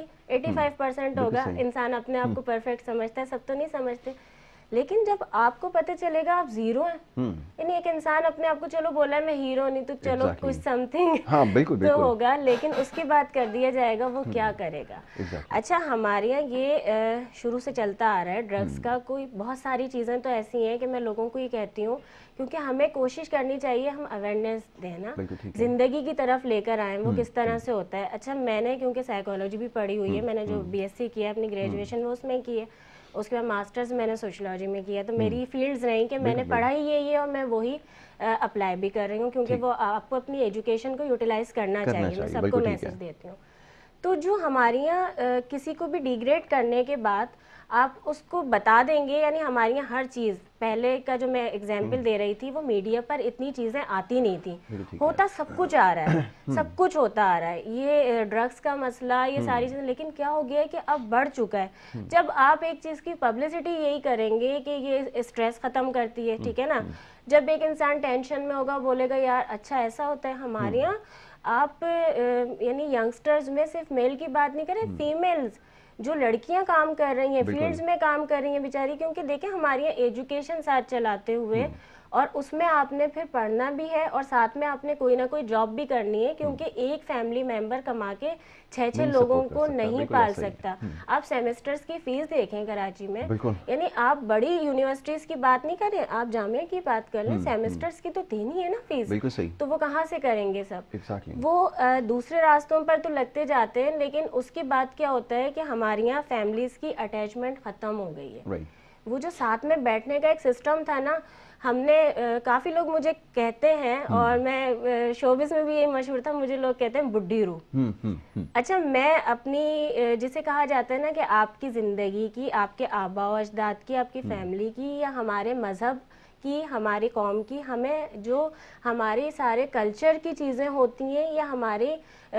85% ہوگا, انسان اپنے آپ کو پرفیکٹ سمجھتا ہے, سب تو نہیں سمجھتے, لیکن جب آپ کو پتہ چلے گا آپ زیرو ہیں, یعنی ایک انسان اپنے آپ کو چلو بولا ہے میں ہیرو نہیں تو چلو کچھ سم تھنگ تو ہوگا, لیکن اس کی بات کر دیا جائے گا وہ کیا کرے گا. اچھا ہمارے یہاں یہ شروع سے چلتا آ رہا ہے ڈرگس کا, کوئی بہت ساری چیزیں تو ایسی ہیں کہ میں لوگوں کو یہ کہتی ہوں کیونکہ ہمیں کوشش کرنی چاہیے ہم اویئرنیس دیں نا, زندگی کی طرف لے کر آئیں وہ کس طرح سے ہوتا ہے. اچھا میں نے کیونکہ سائیکالوجی بھی پڑھی ہوئی ہے, میں نے جو BSc کیا ہے اپنی گریجویشن وہ اس میں کی ہے, اس کے بعد ماسٹرز میں نے سوشیولوجی میں کیا, تو میری فیلڈز رہیں کہ میں نے پڑھا ہی یہی ہے اور میں وہی اپلائی بھی کر رہی ہوں, کیونکہ وہ آپ کو اپنی ایجوکیشن کو یوٹیلائز کرنا چاہیے, میں سب کو میسج دیتی ہوں. تو جو ہمارے یہاں کسی کو بھی ڈیگریڈ کرنے کے بعد آپ اس کو بتا دیں گے, یعنی ہمارے یہاں ہر چیز, پہلے کا جو میں اگزامپل دے رہی تھی وہ میڈیا پر اتنی چیزیں آتی نہیں تھیں, ہوتا سب کچھ آ رہا ہے, سب کچھ ہوتا آ رہا ہے, یہ ڈرگس کا مسئلہ یہ ساری چیزیں, لیکن کیا ہو گیا ہے کہ اب بڑھ چکا ہے. جب آپ ایک چیز کی پبلسٹی یہی کریں گے کہ یہ اسٹریس ختم کرتی ہے, ٹھیک ہے نا, جب ایک انسان ٹینشن میں ہوگا بولے گا یار اچھا ایسا ہوتا ہے. ہمارے یہاں آپ یعنی ینگسٹرز میں صرف میل کی بات نہیں کریں, فیمیلز جو لڑکیاں کام کر رہی ہیں فیلڈز میں کام کر رہی ہیں بیچاری, کیونکہ دیکھیں ہماری ایجوکیشن ساتھ چلاتے ہوئے اور اس میں آپ نے پھر پڑھنا بھی ہے اور ساتھ میں آپ نے کوئی نہ کوئی جاب بھی کرنی ہے, کیونکہ ایک فیملی ممبر کما کے 6 لوگوں کو نہیں پال سکتا. آپ سیمسٹرز کی فیس دیکھیں کراچی میں, یعنی آپ بڑی یونیورسٹیز کی بات نہیں کریں, آپ جامعہ کی بات کر لیں, سیمسٹرز کی تو دینی ہے نا فیس, تو وہ کہاں سے کریں گے سب, وہ دوسرے راستوں پر تو لگتے جاتے ہیں. لیکن اس کی بات کیا ہوتا ہے کہ ہمارے یہاں فیملیز کی اٹیچمنٹ ختم ہو گئی ہے. وہ جو ساتھ میں بیٹھنے کا ایک سسٹم تھا نا, ہم نے کافی لوگ مجھے کہتے ہیں, اور میں شوبز میں بھی یہی مشہور تھا, مجھے لوگ کہتے ہیں بڈھی روح. اچھا میں اپنی جسے کہا جاتا ہے نا کہ آپ کی زندگی کی, آپ کے آبا و اجداد کی, آپ کی فیملی کی, یا ہمارے مذہب کی, ہماری قوم کی, ہمیں جو ہماری سارے کلچر کی چیزیں ہوتی ہیں یا ہماری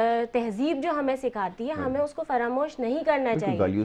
تہذیب جو ہمیں سکھاتی ہے, ہمیں اس کو فراموش نہیں کرنا چاہیے,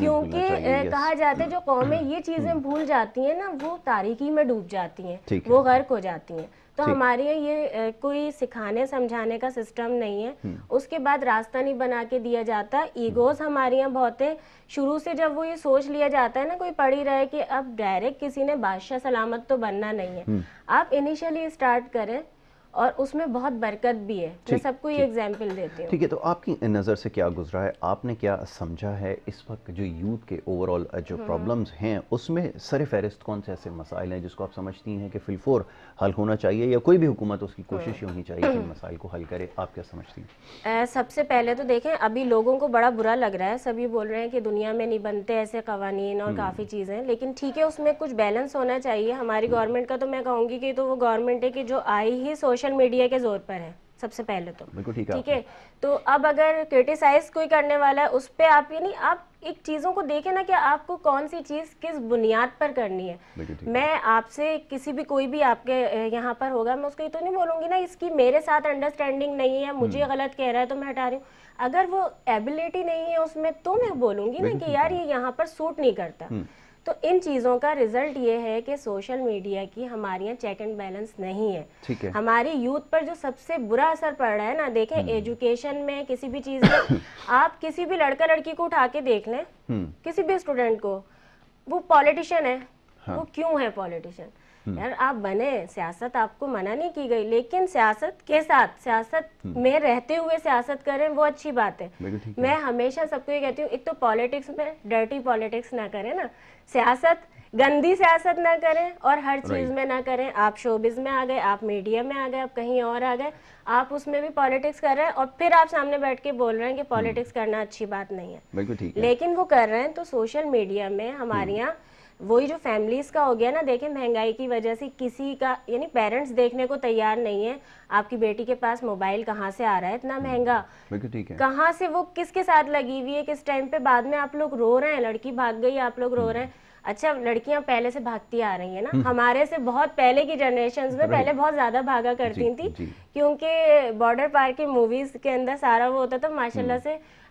کیونکہ کہا جاتا ہے جو قومیں یہ چیزیں بھول جاتی ہیں نا وہ تاریکی میں ڈوب جاتی ہیں, وہ غرق ہو جاتی ہیں. تو ہمارے یہ کوئی سکھانے سمجھانے کا سسٹم نہیں ہے. اس کے بعد راستہ نہیں بنا کے دیا جاتا. ایگوز ہمارے یہاں بہت ہیں, شروع سے جب وہ یہ سوچ لیا جاتا ہے نا, کوئی پڑھ ہی رہے کہ اب ڈائریکٹ کسی نے بادشاہ سلامت تو بننا نہیں ہے, آپ انیشلی اسٹارٹ کریں اور اس میں بہت برکت بھی ہے. میں سب کو یہ ایگزامپل دیتی ہوں. ٹھیک ہے, تو آپ کی نظر سے کیا گزرا ہے, آپ نے کیا سمجھا ہے اس وقت جو یوتھ کے اوور آل جو پرابلمز ہیں اس میں سر فہرست کون سے ایسے مسائل ہیں جس کو آپ سمجھتی ہیں کہ فی الفور حل ہونا چاہیے, یا کوئی بھی حکومت اس کی کوشش ہی ہونی چاہیے کہ ان مسائل کو حل کرے, آپ کیا سمجھتی ہیں؟ سب سے پہلے تو دیکھیں ابھی لوگوں کو بڑا برا لگ رہا ہے, سبھی بول رہے ہیں کہ دنیا میں نہیں بنتے ایسے قوانین اور کافی چیزیں, لیکن ٹھیک ہے اس میں کچھ بیلنس ہونا چاہیے. ہماری گورنمنٹ کا تو میں کہوں گی کہ تو وہ گورنمنٹ ہے کہ جو آئی ہی سوشل میڈیا کے زور پر ہے سب سے پہلے تو, ٹھیک ہے. تو اب اگر کرٹیسائز کوئی کرنے والا ہے اس پہ آپ یعنی آپ ایک چیزوں کو دیکھیں نا کہ آپ کو کون سی چیز کس بنیاد پر کرنی ہے. میں آپ سے کسی بھی کوئی بھی آپ کے یہاں پر ہوگا, میں اس کو یہ تو نہیں بولوں گی نا اس کی میرے ساتھ انڈرسٹینڈنگ نہیں ہے, مجھے غلط کہہ رہا ہے تو میں ہٹا رہی ہوں. اگر وہ ایبلٹی نہیں ہے اس میں تو میں بولوں گی نا کہ یار یہ یہاں پر سوٹ نہیں کرتا. تو ان چیزوں کا رزلٹ یہ ہے کہ سوشل میڈیا کی ہمارے یہاں چیک اینڈ بیلنس نہیں ہے. ہماری یوتھ پر جو سب سے برا اثر پڑ رہا ہے نا, دیکھیں ایجوکیشن میں کسی بھی چیز میں آپ کسی بھی لڑکا لڑکی کو اٹھا کے دیکھ لیں, کسی بھی اسٹوڈنٹ کو, وہ پولیٹیشین ہے. وہ کیوں ہے پولیٹیشین؟ یار آپ بنے, سیاست آپ کو منع نہیں کی گئی, لیکن سیاست کے ساتھ, سیاست میں رہتے ہوئے سیاست کریں وہ اچھی بات ہے. میں ہمیشہ سب کو یہ کہتی ہوں, ایک تو پالیٹکس میں ڈرٹی پالیٹکس نہ کریں نا, سیاست گندی سیاست نہ کریں اور ہر چیز میں نہ کریں. آپ شوبز میں آ گئے, آپ میڈیا میں آ گئے, آپ کہیں اور آ گئے, آپ اس میں بھی پالیٹکس کر رہے ہیں اور پھر آپ سامنے بیٹھ کے بول رہے ہیں کہ پالیٹکس کرنا اچھی بات نہیں ہے, لیکن وہ کر رہے ہیں. تو سوشل میڈیا میں ہمارے یہاں وہی جو فیملیز کا ہو گیا نا, دیکھیں مہنگائی کی وجہ سے کسی کا یعنی پیرنٹس دیکھنے کو تیار نہیں ہے آپ کی بیٹی کے پاس موبائل کہاں سے آ رہا ہے اتنا مہنگا, کہاں سے, وہ کس کے ساتھ لگی ہوئی ہے, کس ٹائم پہ. بعد میں آپ لوگ رو رہے ہیں, لڑکی بھاگ گئی, آپ لوگ رو رہے ہیں. اچھا لڑکیاں پہلے سے بھاگتی آ رہی ہیں نا, ہمارے سے بہت پہلے کی جنریشنز میں پہلے بہت زیادہ بھاگا کرتی تھی, کیونکہ بارڈر پار کی موویز کے اندر سارا وہ ہوتا تھا. ماشاءاللہ سے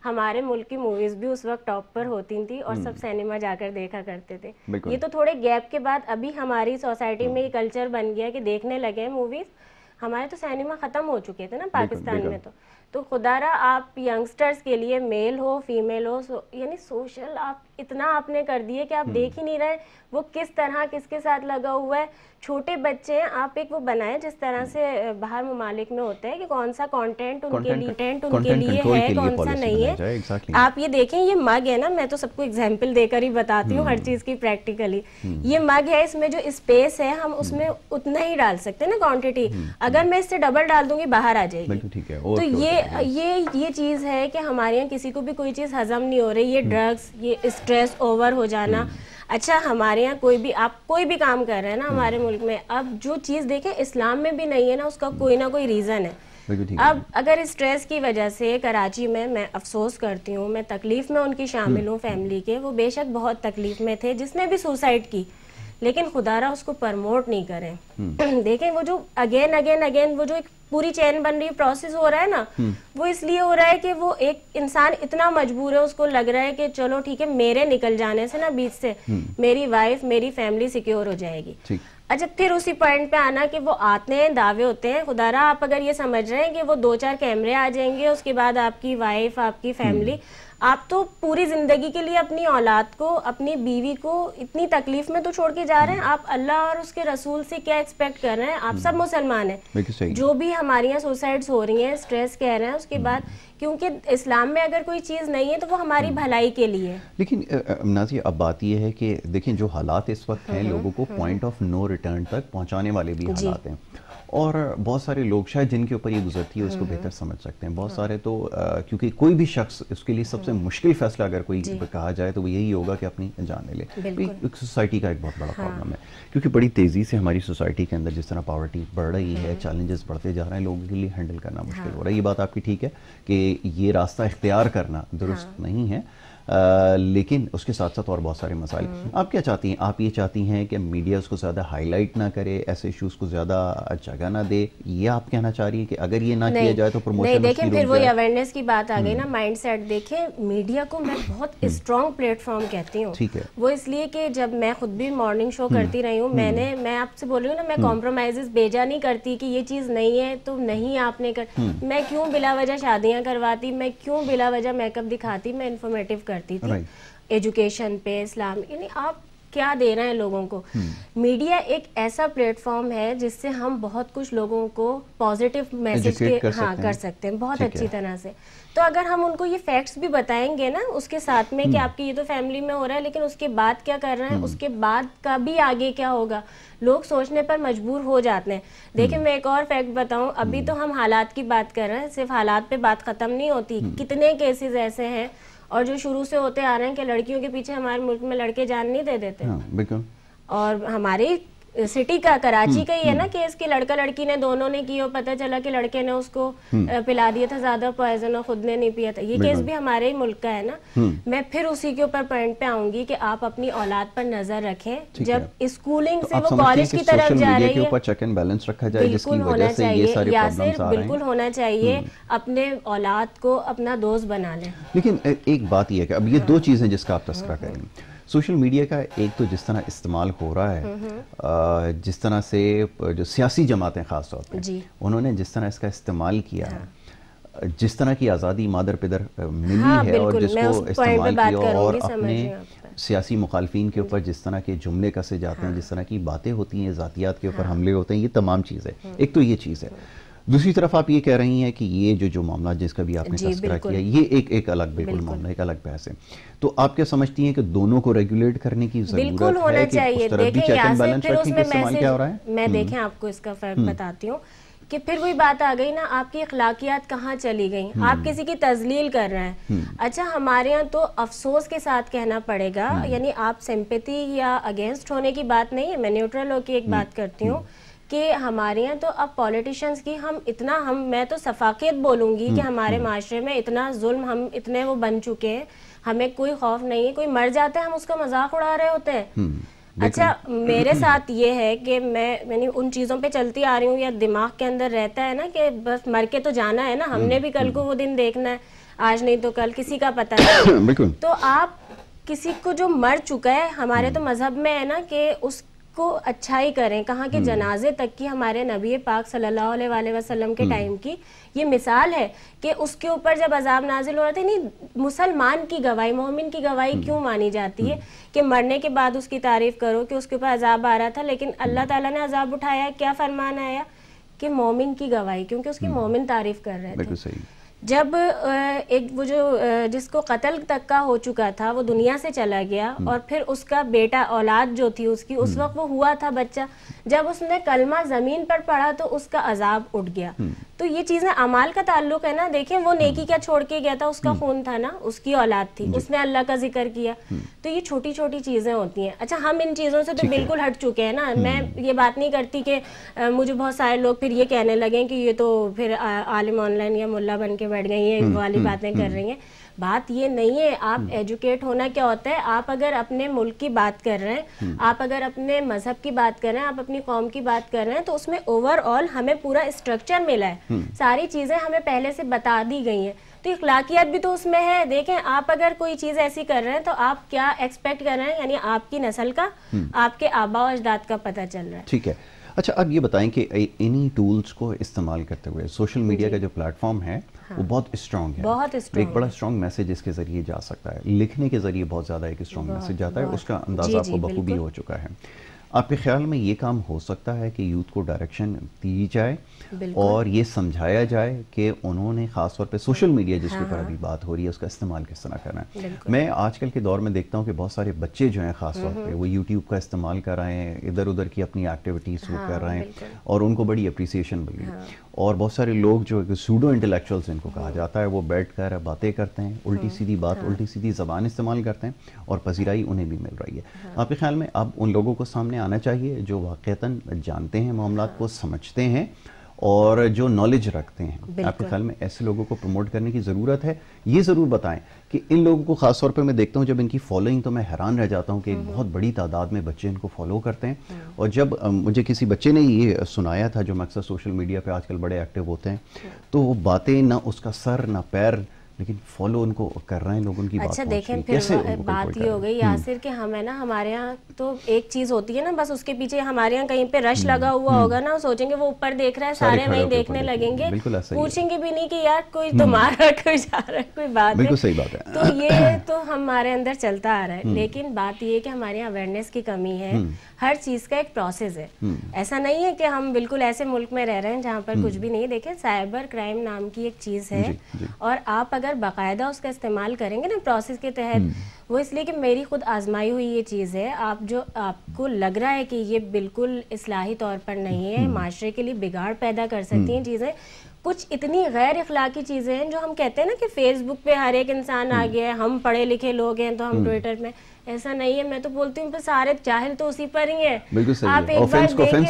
ہمارے ملک کی موویز بھی اس وقت ٹاپ پر ہوتی تھیں اور سب سینما جا کر دیکھا کرتے تھے. یہ تو تھوڑے گیپ کے بعد ابھی ہماری سوسائٹی میں یہ کلچر بن گیا کہ دیکھنے لگے ہیں موویز. ہمارے تو سینما ختم ہو چکے تھے نا پاکستان میں. تو خدا را آپ ینگسٹرز کے لیے میل ہو فیمیل ہو یعنی سوشل آپ اتنا آپ نے کر دیے کہ آپ دیکھ ہی نہیں رہے وہ کس طرح کس کے ساتھ لگا ہوا ہے. چھوٹے بچے ہیں, آپ ایک وہ بنائیں جس طرح سے باہر ممالک میں ہوتا ہے کہ کون سا کانٹینٹ ان کے لیے ہے کون سا نہیں ہے. آپ یہ دیکھیں یہ مگ ہے نا, میں تو سب کو اگزامپل دے کر ہی بتاتی ہوں ہر چیز کی پریکٹیکلی. یہ مگ ہے, اس میں جو اسپیس ہے ہم اس میں اتنا ہی ڈال سکتے ہیں نا کوانٹٹی. اگر میں اس سے ڈبل ڈال دوں گی باہر آ جائے گی. تو یہ چیز ہے کہ ہمارے یہاں کسی کو بھی کوئی چیز ہضم نہیں ہو رہی. یہ ڈرگس, یہ اسٹریس اوور ہو جانا. اچھا ہمارے یہاں آپ کوئی بھی کام کر رہے ہیں نا ہمارے ملک میں, اب جو چیز دیکھیں اسلام میں بھی نہیں ہے نا, اس کا کوئی نہ کوئی ریزن ہے. اب اگر اسٹریس کی وجہ سے کراچی میں افسوس کرتی ہوں, میں تکلیف میں ان کی شامل ہوں فیملی کے, وہ بے شک بہت تکلیف میں تھے جس نے بھی سوسائڈ کی, لیکن خدا را اس کو پرموٹ نہیں کریں. دیکھیں وہ جو اگین وہ جو ایک پوری چین بن رہی ہے, پروسیس ہو رہا ہے نا, وہ اس لیے ہو رہا ہے کہ وہ ایک انسان اتنا مجبور ہے, اس کو لگ رہا ہے کہ چلو ٹھیک ہے میرے نکل جانے سے نا بیچ سے میری وائف میری فیملی سیکیور ہو جائے گی. اچھا پھر اسی پوائنٹ پہ آنا کہ وہ آتے ہیں دعوے ہوتے ہیں. خدا را آپ اگر یہ سمجھ رہے ہیں کہ وہ 2-4 کیمرے آ جائیں گے اس کے بعد آپ کی وائف آپ کی فیملی, آپ تو پوری زندگی کے لیے اپنی اولاد کو اپنی بیوی کو اتنی تکلیف میں تو چھوڑ کے جا رہے ہیں. آپ اللہ اور اس کے رسول سے کیا ایکسپیکٹ کر رہے ہیں؟ آپ سب مسلمان ہیں. جو بھی ہمارے یہاں سوسائڈس ہو رہی ہیں, اسٹریس کہہ رہے ہیں, اس کے بعد کیونکہ اسلام میں اگر کوئی چیز نہیں ہے تو وہ ہماری بھلائی کے لیے. لیکن نازیہ اب بات یہ ہے کہ دیکھیں جو حالات اس وقت ہیں لوگوں کو پوائنٹ آف نو ریٹرن تک پہنچانے والے بھی حالات ہیں, اور بہت سارے لوگ شاید جن کے اوپر یہ گزرتی ہے اس کو بہتر سمجھ سکتے ہیں. بہت سارے تو کیونکہ کوئی بھی شخص اس کے لیے سب سے مشکل فیصلہ اگر کوئی کہا جائے تو وہ یہی ہوگا کہ اپنی جان لے لے. ایک سوسائٹی کا ایک بہت بڑا پرابلم ہے, کیونکہ بڑی تیزی سے ہماری سوسائٹی کے اندر جس طرح پاورٹی بڑھ رہی ہے, چیلنجز بڑھتے جا رہے ہیں, لوگوں کے لیے ہینڈل کرنا مشکل ہو رہا ہے. یہ بات آپ کی ٹھیک ہے کہ یہ راستہ اختیار کرنا درست نہیں ہے, لیکن اس کے ساتھ ساتھ اور بہت سارے مسائل. آپ کیا چاہتی ہیں؟ آپ یہ چاہتی ہیں کہ میڈیا اس کو زیادہ ہائی لائٹ نہ کرے, ایسے ایشوز کو زیادہ جگہ نہ دے, یہ آپ کہنا چاہ رہی ہیں کہ اگر یہ نہ کیا جائے تو پروموشن نہیں؟ دیکھیں پھر وہی اویئرنیس کی بات آ گئی نا, مائنڈ سیٹ. دیکھیں میڈیا کو میں بہت اسٹرانگ پلیٹ فارم کہتی ہوں. وہ اس لیے کہ جب میں خود بھی مارننگ شو کرتی رہی ہوں, میں آپ سے بول رہی ہوں نا, میں کمپرومائزز بھیجا نہیں کرتی کہ یہ چیز نہیں ہے تو نہیں آپ نے میں کیوں بلا وجہ شادیاں کرواتی, میں کیوں بلا وجہ میک اپ دکھاتی, میں انفارمیٹیو کرتی تھی ایجوکیشن پہ, اسلام, یعنی آپ کیا دے رہے ہیں لوگوں کو. میڈیا ایک ایسا پلیٹ فارم ہے جس سے ہم بہت کچھ لوگوں کو پازیٹیو میسج کر سکتے ہیں بہت اچھی طرح سے. تو اگر ہم ان کو یہ فیکٹس بھی بتائیں گے نا اس کے ساتھ میں کہ آپ کی یہ تو فیملی میں ہو رہا ہے, لیکن اس کے بعد کیا کر رہے ہیں, اس کے بعد کا بھی آگے کیا ہوگا, لوگ سوچنے پر مجبور ہو جاتے ہیں. دیکھیں میں ایک اور فیکٹ بتاؤں, ابھی تو ہم حالات کی بات کر رہے ہیں, صرف حالات پہ بات ختم نہیں ہوتی. کتنے کیسز ایسے ہیں اور جو شروع سے ہوتے آ رہے ہیں کہ لڑکیوں کے پیچھے ہمارے ملک میں لڑکے جان نہیں دے دیتے. اور ہماری سٹی کا کراچی کا ہی ہے نا کیس کہ لڑکا لڑکی نے دونوں نے کی اور پتہ چلا کہ لڑکے نے اس کو پلا دیا تھا زیادہ پوائزن اور خود نے نہیں پیا تھا. یہ کیس بھی ہمارے ہی ملک کا ہے نا. میں پھر اسی کے اوپر پوائنٹ پہ آؤں گی کہ آپ اپنی اولاد پر نظر رکھیں. جب اسکولنگ سے وہ کالج کی طرف جا رہی ہے بالکل ہونا چاہیے, یاسر بالکل ہونا چاہیے, اپنے اولاد کو اپنا دوست بنا لیں. لیکن ایک بات یہ ہے کہ اب یہ دو چیزیں جس کا آپ تذکرہ کریں, سوشل میڈیا کا ایک تو جس طرح استعمال ہو رہا ہے, جس طرح سے جو سیاسی جماعتیں خاص طور پہ انہوں نے جس طرح اس کا استعمال کیا ہے, جس طرح کی آزادی مادر پدر ملی ہے اور جس کو استعمال کیا, اور اپنے سیاسی مخالفین کے اوپر جس طرح کے جملے کسے جاتے ہیں, جس طرح کی باتیں ہوتی ہیں, ذاتیات کے اوپر حملے ہوتے ہیں, یہ تمام چیزیں. ایک تو یہ چیز ہے. دوسری طرف آپ یہ کہہ رہی ہیں کہ یہ جو معاملات جس کا بھی آپ نے تذکرہ کیا, یہ ایک الگ بالکل معاملہ, ایک الگ بحث ہے. تو آپ کیا سمجھتی ہیں کہ دونوں کو ریگولیٹ کرنے کی ضرورت ہے؟ بالکل ہونا چاہیے. دیکھیں یاسر پھر اس میں میسج, میں دیکھیں آپ کو اس کا فرق بتاتی ہوں کہ پھر وہی بات آ گئی نا, آپ کی اخلاقیات کہاں چلی گئیں, آپ کسی کی تذلیل کر رہے ہیں. اچھا ہمارے ہاں تو افسوس کے ساتھ کہنا پڑے گا, یعنی آپ سمپیتی یا اگینسٹ ہونے کی بات نہیں ہے, میں نیوٹرل ہو کے ایک بات کرتی ہوں کہ ہمارے یہاں تو اب پولیٹیشنز کی میں تو صفاقیت بولوں گی کہ ہمارے معاشرے میں اتنا ظلم, ہم اتنے وہ بن چکے ہیں, ہمیں کوئی خوف نہیں ہے. کوئی مر جاتا ہے ہم اس کا مذاق اڑا رہے ہوتے ہیں. اچھا میرے ساتھ یہ ہے کہ میں ان چیزوں پہ چلتی آ رہی ہوں, یا دماغ کے اندر رہتا ہے نا کہ بس مر کے تو جانا ہے نا, ہم نے بھی کل کو وہ دن دیکھنا ہے. آج نہیں تو کل کسی کا پتہ نہیں. تو آپ کسی کو جو مر چکا ہے, ہمارے تو مذہب میں ہے نا کہ اس کو اچھائی کریں, کہاں کے جنازے تک کی ہمارے نبی پاک صلی اللہ علیہ وآلہ وسلم کے ٹائم کی یہ مثال ہے کہ اس کے اوپر جب عذاب نازل ہو رہا تھا, نہیں مسلمان کی گواہی, مومن کی گواہی کیوں مانی جاتی ہے کہ مرنے کے بعد اس کی تعریف کرو کہ اس کے اوپر عذاب آ رہا تھا لیکن اللہ تعالیٰ نے عذاب اٹھایا, کیا فرمان آیا کہ مومن کی گواہی, کیونکہ اس کی مومن تعریف کر رہے تھے. جب ایک وہ جو جس کو قتل تک کا ہو چکا تھا وہ دنیا سے چلا گیا اور پھر اس کا بیٹا اولاد جو تھی اس کی, اس وقت وہ ہوا تھا بچہ, جب اس نے کلمہ زمین پر پڑھا تو اس کا عذاب اٹھ گیا. تو یہ چیزیں اعمال کا تعلق ہے نا. دیکھیں وہ نیکی کیا چھوڑ کے گیا تھا, اس کا خون تھا نا, اس کی اولاد تھی, اس نے اللہ کا ذکر کیا. تو یہ چھوٹی چھوٹی چیزیں ہوتی ہیں. اچھا ہم ان چیزوں سے تو بالکل ہٹ چکے ہیں نا. میں یہ بات نہیں کرتی کہ مجھے بہت سارے لوگ پھر یہ کہنے لگیں کہ یہ تو پھر عالم آن لائن یا ملا بن کے بیٹھ گئی ہیں, والی باتیں کر رہی ہیں. بات یہ نہیں ہے. آپ ایجوکیٹ ہونا کیا ہوتا ہے, آپ اگر اپنے ملک کی بات کر رہے ہیں, آپ اگر اپنے مذہب کی بات کر رہے ہیں, آپ اپنی قوم کی بات کر رہے ہیں, تو اس میں اوور آل ہمیں پورا اسٹرکچر ملا ہے, ساری چیزیں ہمیں پہلے سے بتا دی گئی ہیں. تو اخلاقیات بھی تو اس میں ہے. دیکھیں آپ اگر کوئی چیز ایسی کر رہے ہیں تو آپ کیا ایکسپیکٹ کر رہے ہیں, یعنی آپ کی نسل کا, آپ کے آبا و اجداد کا پتہ چل رہا ہے. ٹھیک ہے. اچھا اب یہ بتائیں کہ انہی ٹولز کو استعمال کرتے ہوئے سوشل میڈیا کا جو پلیٹ فارم ہے وہ بہت اسٹرانگ ہے, بہت اسٹرانگ, ایک بڑا اسٹرانگ میسیج اس کے ذریعے جا سکتا ہے, لکھنے کے ذریعے بہت زیادہ ایک اسٹرانگ میسیج جاتا ہے, اس کا اندازہ آپ کو بخوبی ہو چکا ہے. آپ کے خیال میں یہ کام ہو سکتا ہے کہ یوتھ کو ڈائریکشن دی جائے اور یہ سمجھایا جائے کہ انہوں نے خاص طور پہ سوشل میڈیا جس کے اوپر ابھی بات ہو رہی ہے اس کا استعمال کس طرح کرنا ہے. میں آج کل کے دور میں دیکھتا ہوں کہ بہت سارے بچے جو ہیں خاص طور پہ وہ یوٹیوب کا استعمال کر رہے ہیں, ادھر ادھر کی اپنی ایکٹیویٹیز وہ کر رہے ہیں اور ان کو بڑی اپریسیشن ملی. اور بہت سارے لوگ جو سوڈو انٹلیکچوئلس ان کو کہا جاتا ہے, وہ بیٹھ کر باتیں کرتے ہیں, الٹی سیدھی بات, الٹی سیدھی زبان استعمال کرتے ہیں اور پذیرائی انہیں بھی مل رہی ہے. آپ کے خیال میں اب ان لوگوں کو سامنے آنا چاہیے جو واقعتاً جانتے ہیں معاملات کو, سمجھتے ہیں اور جو نالج رکھتے ہیں, آپ کے خیال میں ایسے لوگوں کو پروموٹ کرنے کی ضرورت ہے؟ یہ ضرور بتائیں کہ ان لوگوں کو خاص طور پہ میں دیکھتا ہوں جب ان کی فالوئنگ تو میں حیران رہ جاتا ہوں کہ ایک بہت بڑی تعداد میں بچے ان کو فالو کرتے ہیں. اور جب مجھے کسی بچے نے یہ سنایا تھا جو اکثر سوشل میڈیا پہ آج کل بڑے ایکٹیو ہوتے ہیں, تو وہ باتیں نہ اس کا سر نہ پیر, لیکن فالو ان کو کر رہے ہیں لوگ, ان کی بات. اچھا دیکھیں پھر بات یہ ہو گئی یاسر کہ ہم ہے نا, ہمارے ہاں تو ایک چیز ہوتی ہے نا, بس اس کے پیچھے ہمارے ہاں کہیں پہ رش لگا ہوا ہوگا نا, سوچیں گے وہ اوپر دیکھ رہا ہے, سارے وہیں دیکھنے لگیں گے, پوچھیں گے بھی نہیں کہ یار کوئی تمہارا کوئی جا رہا ہے, کوئی بات بالکل صحیح بات ہے. تو یہ تو ہمارے اندر چلتا آ رہا ہے. لیکن بات یہ ہے کہ ہمارے یہاں اویئرنیس کی کمی ہے. ہر چیز کا ایک پروسیس ہے. ایسا نہیں ہے کہ ہم بالکل ایسے ملک میں رہ رہے ہیں جہاں پر کچھ بھی نہیں. دیکھیں سائبر کرائم نام کی ایک چیز ہے, اور آپ اگر باقاعدہ اس کا استعمال کریں گے نا پروسیس کے تحت, وہ اس لیے کہ میری خود آزمائی ہوئی یہ چیز ہے. آپ کو لگ رہا ہے کہ یہ بالکل اصلاحی طور پر نہیں ہے, معاشرے کے لیے بگاڑ پیدا کر سکتی ہیں چیزیں, کچھ اتنی غیر اخلاقی چیزیں ہیں جو ہم کہتے ہیں نا کہ فیس بک پہ ہر ایک انسان آ گیا ہے, ہم پڑھے لکھے لوگ ہیں تو ہم ٹویٹر میں, ایسا نہیں ہے. میں تو بولتی ہوں سارے جاہل تو اسی پر ہی ہیں. آپ ایک بار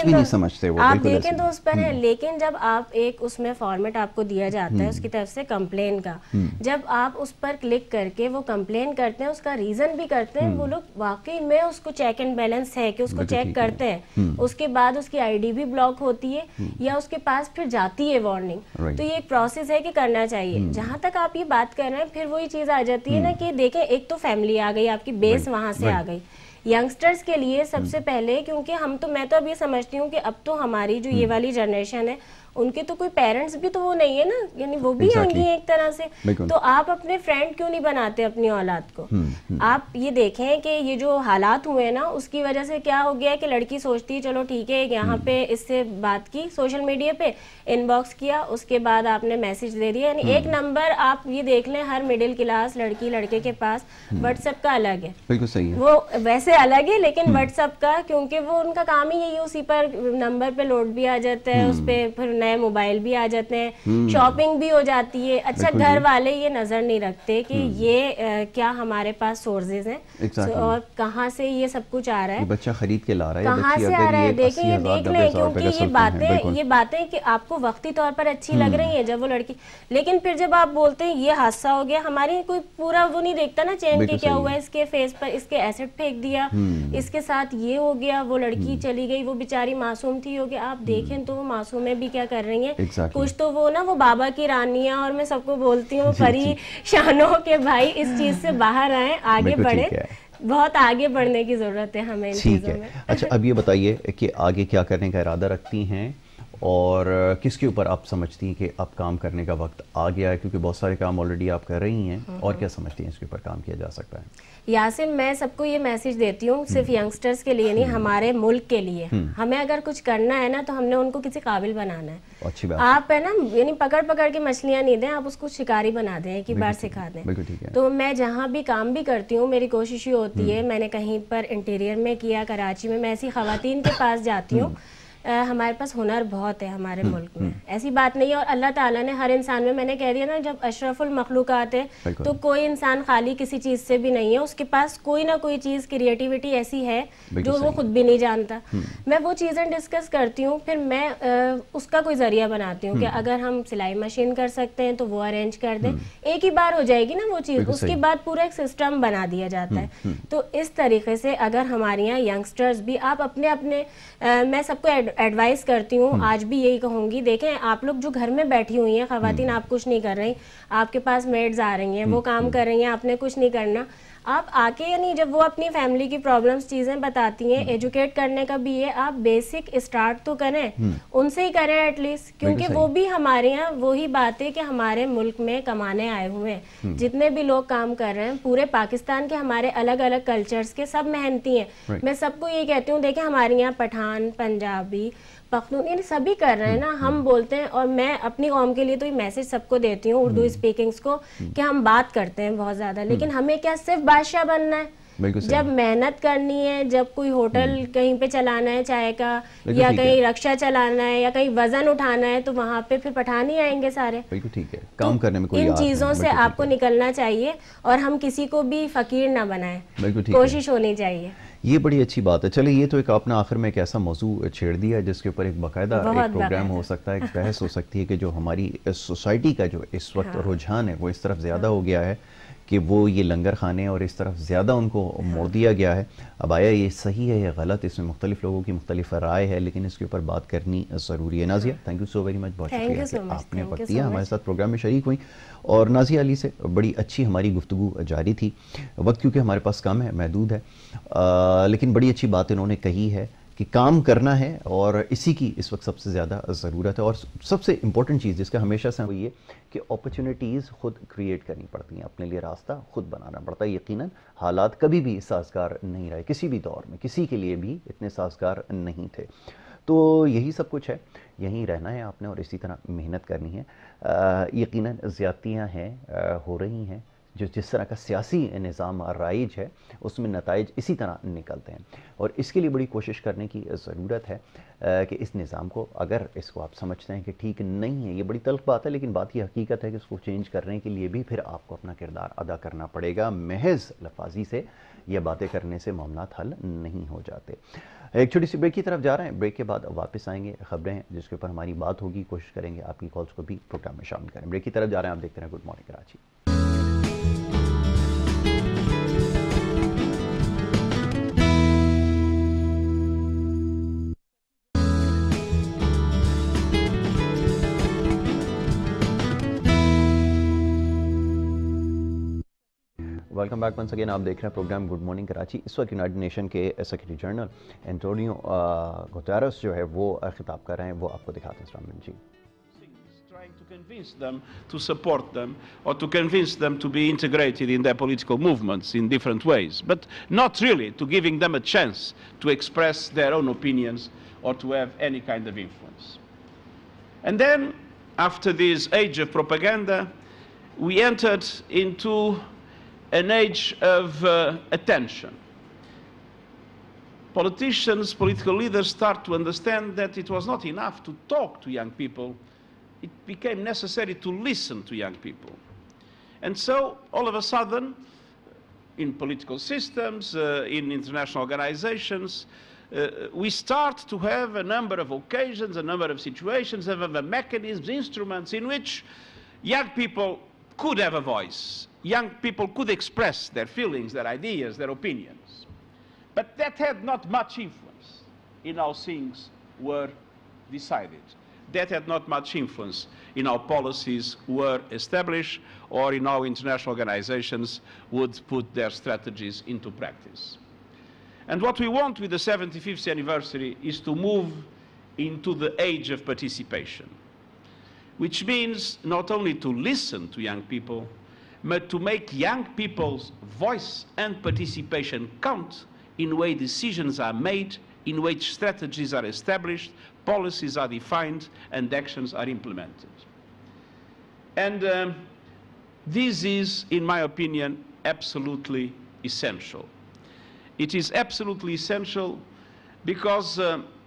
دیکھیں تو اس پر ہیں, لیکن جب آپ ایک اس میں فارمیٹ آپ کو دیا جاتا ہے اس کی طرف سے کمپلین کا, جب آپ اس پر کلک کر کے وہ کمپلین کرتے ہیں, اس کا ریزن بھی کرتے ہیں, وہ لوگ واقعی میں اس کو چیک اینڈ بیلنس ہے کہ اس کو چیک کرتے ہیں, اس کے بعد اس کی آئی ڈی بھی بلاک ہوتی ہے یا اس کے پاس پھر جاتی ہے وارننگ. تو یہ ایک پروسیس ہے کہ کرنا چاہیے. جہاں تک آپ یہ بات کر رہے ہیں پھر وہی چیز آ جاتی ہے نا کہ دیکھیں ایک تو فیملی آ گئی, آپ کی بیس وہاں سے آ گئی. ینگسٹرز کے لیے سب سے پہلے, کیونکہ میں تو اب یہ سمجھتی ہوں کہ اب تو ہماری جو یہ والی جنریشن ہے ان کے تو کوئی پیرنٹس بھی تو وہ نہیں ہے نا, یعنی وہ بھی آئیں گی ایک طرح سے. تو آپ اپنے فرینڈ کیوں نہیں بناتے اپنی اولاد کو؟ آپ یہ دیکھیں کہ یہ جو حالات ہوئے نا اس کی وجہ سے کیا ہو گیا کہ لڑکی سوچتی ہے چلو ٹھیک ہے یہاں پہ اس سے بات کی سوشل میڈیا پہ, ان باکس کیا, اس کے بعد آپ نے میسج دے دیا, یعنی ایک نمبر آپ یہ دیکھ لیں ہر مڈل کلاس لڑکی لڑکے کے پاس واٹس ایپ کا الگ ہے. بالکل صحیح ہے, وہ ویسے الگ ہے لیکن واٹس ایپ کا, کیونکہ وہ ان کا کام ہی یہی, اسی پر نمبر پہ لوڈ بھی آ جاتا ہے, اس پہ پھر نئے موبائل بھی آ جاتے ہیں, شاپنگ بھی ہو جاتی ہے. اچھا گھر والے یہ نظر نہیں رکھتے کہ یہ کیا ہمارے پاس سورسز ہیں اور کہاں سے یہ سب کچھ آ رہا ہے, بچہ خرید کے لا رہا ہے, کہاں سے آ رہا ہے. دیکھیں یہ دیکھ لیں, کیونکہ یہ باتیں کہ آپ کو وقتی طور پر اچھی لگ رہی ہیں جب وہ لڑکی, لیکن پھر جب آپ بولتے ہیں یہ حادثہ ہو گیا, ہماری کوئی پورا وہ نہیں دیکھتا نا چین کے کیا ہوا ہے, اس کے فیس پر اس کے ایسڈ پھینک دیا, اس کے ساتھ یہ ہو گیا, وہ لڑکی چلی گئی, وہ بیچاری معصوم تھی ہو گیا. آپ دیکھیں تو وہ معصومیں بھی کیا کر رہی ہیں. Exactly. کچھ تو وہ نا وہ بابا کی رانیاں, اور میں سب کو بولتی ہوں پری شانوں کے بھائی اس چیز سے باہر آئیں, آگے بڑھیں, بہت آگے بڑھنے کی ضرورت ہے ہمیں ان چیزوں میں. اچھا اب یہ بتائیے کہ آگے کیا کرنے کا ارادہ رکھتی ہیں, اور کس کے اوپر آپ سمجھتی ہیں کہ اب کام کرنے کا وقت آ گیا ہے, کیونکہ بہت سارے کام آلریڈی آپ کر رہی ہیں, اور کیا سمجھتی ہیں اس کے اوپر کام کیا جا سکتا ہے؟ یاسر, میں سب کو یہ میسج دیتی ہوں, صرف ینگسٹرز کے لیے نہیں, ہمارے ملک کے لیے. ہمیں اگر کچھ کرنا ہے نا تو ہم نے ان کو کسی قابل بنانا ہے. اچھی بات. آپ ہے نا یعنی پکڑ پکڑ کے مچھلیاں نہیں دیں, آپ اس کو شکاری بنا دیں, ایک ہی بار سکھا دیں. تو میں جہاں بھی کام بھی کرتی ہوں, میری کوشش یہ ہوتی ہے, میں نے کہیں پر انٹیریئر میں کیا, کراچی میں ایسی خواتین کے پاس جاتی ہوں. ہمارے پاس ہنر بہت ہے ہمارے ملک میں, ایسی بات نہیں ہے. اور اللہ تعالیٰ نے ہر انسان میں نے کہہ دیا نا, جب اشرف المخلوقات ہے تو کوئی انسان خالی کسی چیز سے بھی نہیں ہے, اس کے پاس کوئی نہ کوئی چیز کریٹیوٹی ایسی ہے جو وہ خود بھی نہیں جانتا. میں وہ چیزیں ڈسکس کرتی ہوں, پھر میں اس کا کوئی ذریعہ بناتی ہوں کہ اگر ہم سلائی مشین کر سکتے ہیں تو وہ ارینج کر دیں, ایک ہی بار ہو جائے گی نا وہ چیز, اس کے بعد پورا ایک سسٹم بنا دیا جاتا ہے. تو اس طریقے سے اگر ہمارے یہاں ینگسٹرز بھی, آپ اپنے اپنے, میں سب کو ایڈوائز کرتی ہوں, آج بھی یہی کہوں گی, دیکھیں آپ لوگ جو گھر میں بیٹھی ہوئی ہیں خواتین, آپ کچھ نہیں کر رہی, آپ کے پاس میڈز آ رہی ہیں, وہ کام کر رہی ہیں, آپ نے کچھ نہیں کرنا. آپ آ کے یعنی جب وہ اپنی فیملی کی پرابلمس چیزیں بتاتی ہیں, ایجوکیٹ کرنے کا بھی ہے, آپ بیسک اسٹارٹ تو کریں, ان سے ہی کریں ایٹ لیسٹ, کیونکہ وہ بھی ہمارے یہاں وہی بات ہے کہ ہمارے ملک میں کمانے آئے ہوئے ہیں. جتنے بھی لوگ کام کر رہے ہیں پورے پاکستان کے, ہمارے الگ الگ کلچرز کے, سب محنتی ہیں. میں سب کو یہ کہتی ہوں, دیکھیں ہمارے یہاں پٹھان, پنجابی, پختون, یہ سبھی کر رہے ہیں نا, ہم بولتے ہیں. اور میں اپنی قوم کے لیے تو یہ میسج سب کو دیتی ہوں, اردو اسپیکنگس کو, کہ ہم بات کرتے ہیں بہت زیادہ, لیکن ہمیں کیا صرف بادشاہ بننا ہے؟ جب محنت کرنی ہے, جب کوئی ہوٹل کہیں پہ چلانا ہے چائے کا, یا کہیں رکشہ چلانا ہے, یا کہیں وزن اٹھانا ہے, تو وہاں پہ پھر پٹھان ہی آئیں گے سارے. کام کرنے میں ان چیزوں سے آپ کو نکلنا چاہیے, اور ہم کسی کو بھی فقیر نہ بنائیں, کوشش ہونی چاہیے. یہ بڑی اچھی بات ہے. چلے یہ تو ایک آپ نے آخر میں ایک ایسا موضوع چھیڑ دیا جس کے اوپر ایک باقاعدہ ایک پروگرام ہو سکتا ہے, ایک بحث ہو سکتی ہے, کہ جو ہماری سوسائٹی کا جو اس وقت رجحان ہے وہ اس طرف زیادہ ہو گیا ہے کہ وہ یہ لنگر خانے اور اس طرف زیادہ ان کو موڑ دیا گیا ہے. اب آیا یہ صحیح ہے یا غلط, اس میں مختلف لوگوں کی مختلف رائے ہے, لیکن اس کے اوپر بات کرنی ضروری ہے. Nazia, thank you so very much, بہت شکریہ کہ آپ نے وقت دیا, ہمارے ساتھ پروگرام میں شریک ہوئیں. اور نازیہ علی سے بڑی اچھی ہماری گفتگو جاری تھی. وقت کیونکہ ہمارے پاس کم ہے, محدود ہے, لیکن بڑی اچھی بات انہوں نے کہی ہے کہ کام کرنا ہے, اور اسی کی اس وقت سب سے زیادہ ضرورت ہے. اور سب سے امپورٹنٹ چیز جس کا ہمیشہ سے وہ یہ کہ اپرچونیٹیز خود کریٹ کرنی پڑتی ہیں, اپنے لیے راستہ خود بنانا پڑتا ہے. یقیناً حالات کبھی بھی سازگار نہیں رہے, کسی بھی دور میں کسی کے لیے بھی اتنے سازگار نہیں تھے. تو یہی سب کچھ ہے, یہیں رہنا ہے آپ نے, اور اسی طرح محنت کرنی ہے. یقیناً زیادتیاں ہیں, ہو رہی ہیں, جس طرح کا سیاسی نظام رائج ہے اس میں نتائج اسی طرح نکلتے ہیں, اور اس کے لیے بڑی کوشش کرنے کی ضرورت ہے کہ اس نظام کو, اگر اس کو آپ سمجھتے ہیں کہ ٹھیک نہیں ہے, یہ بڑی تلخ بات ہے, لیکن بات یہ حقیقت ہے کہ اس کو چینج کرنے کے لیے بھی پھر آپ کو اپنا کردار ادا کرنا پڑے گا. محض لفاظی سے یا باتیں کرنے سے معاملات حل نہیں ہو جاتے. ایک چھوٹی سی بریک کی طرف جا رہے ہیں, بریک کے بعد واپس آئیں گے, خبریں ہیں جس کے اوپر ہماری بات ہوگی, کوشش کریں گے آپ کی کالز کو بھی پروگرام میں شامل کریں. بریک کی طرف جا رہے ہیں, آپ دیکھتے ہیں good morning Karachi. Welcome back once again. آپ دیکھ رہے ہیں پروگرام گڈ مارننگ کراچی. اس وقت یونائٹڈ نیشن کے سیکرٹری جنرل اینٹونیو گوتیرس جو ہے وہ خطاب کر رہے ہیں, وہ آپ کو دکھاتے ہیں. اسلام جی. Trying to convince them to support them, or to convince them to be integrated in their political movements in different ways, but not really to giving them a chance to express their own opinions or to have any kind of influence. And then, after this age of propaganda, we entered into an age of attention. Politicians, political leaders start to understand that it was not enough to talk to young people. It became necessary to listen to young people. And so, all of a sudden, in political systems, in international organizations, we start to have a number of occasions, a number of situations, a number of mechanisms, instruments in which young people could have a voice. Young people could express their feelings, their ideas, their opinions. But that had not much influence in how things were decided. that had not much influence in how policies were established or in how international organizations would put their strategies into practice. And what we want with the 75th anniversary is to move into the age of participation, which means not only to listen to young people, but to make young people's voice and participation count in the way decisions are made, in which strategies are established, policies are defined, and actions are implemented. And this is, in my opinion, absolutely essential. It is absolutely essential because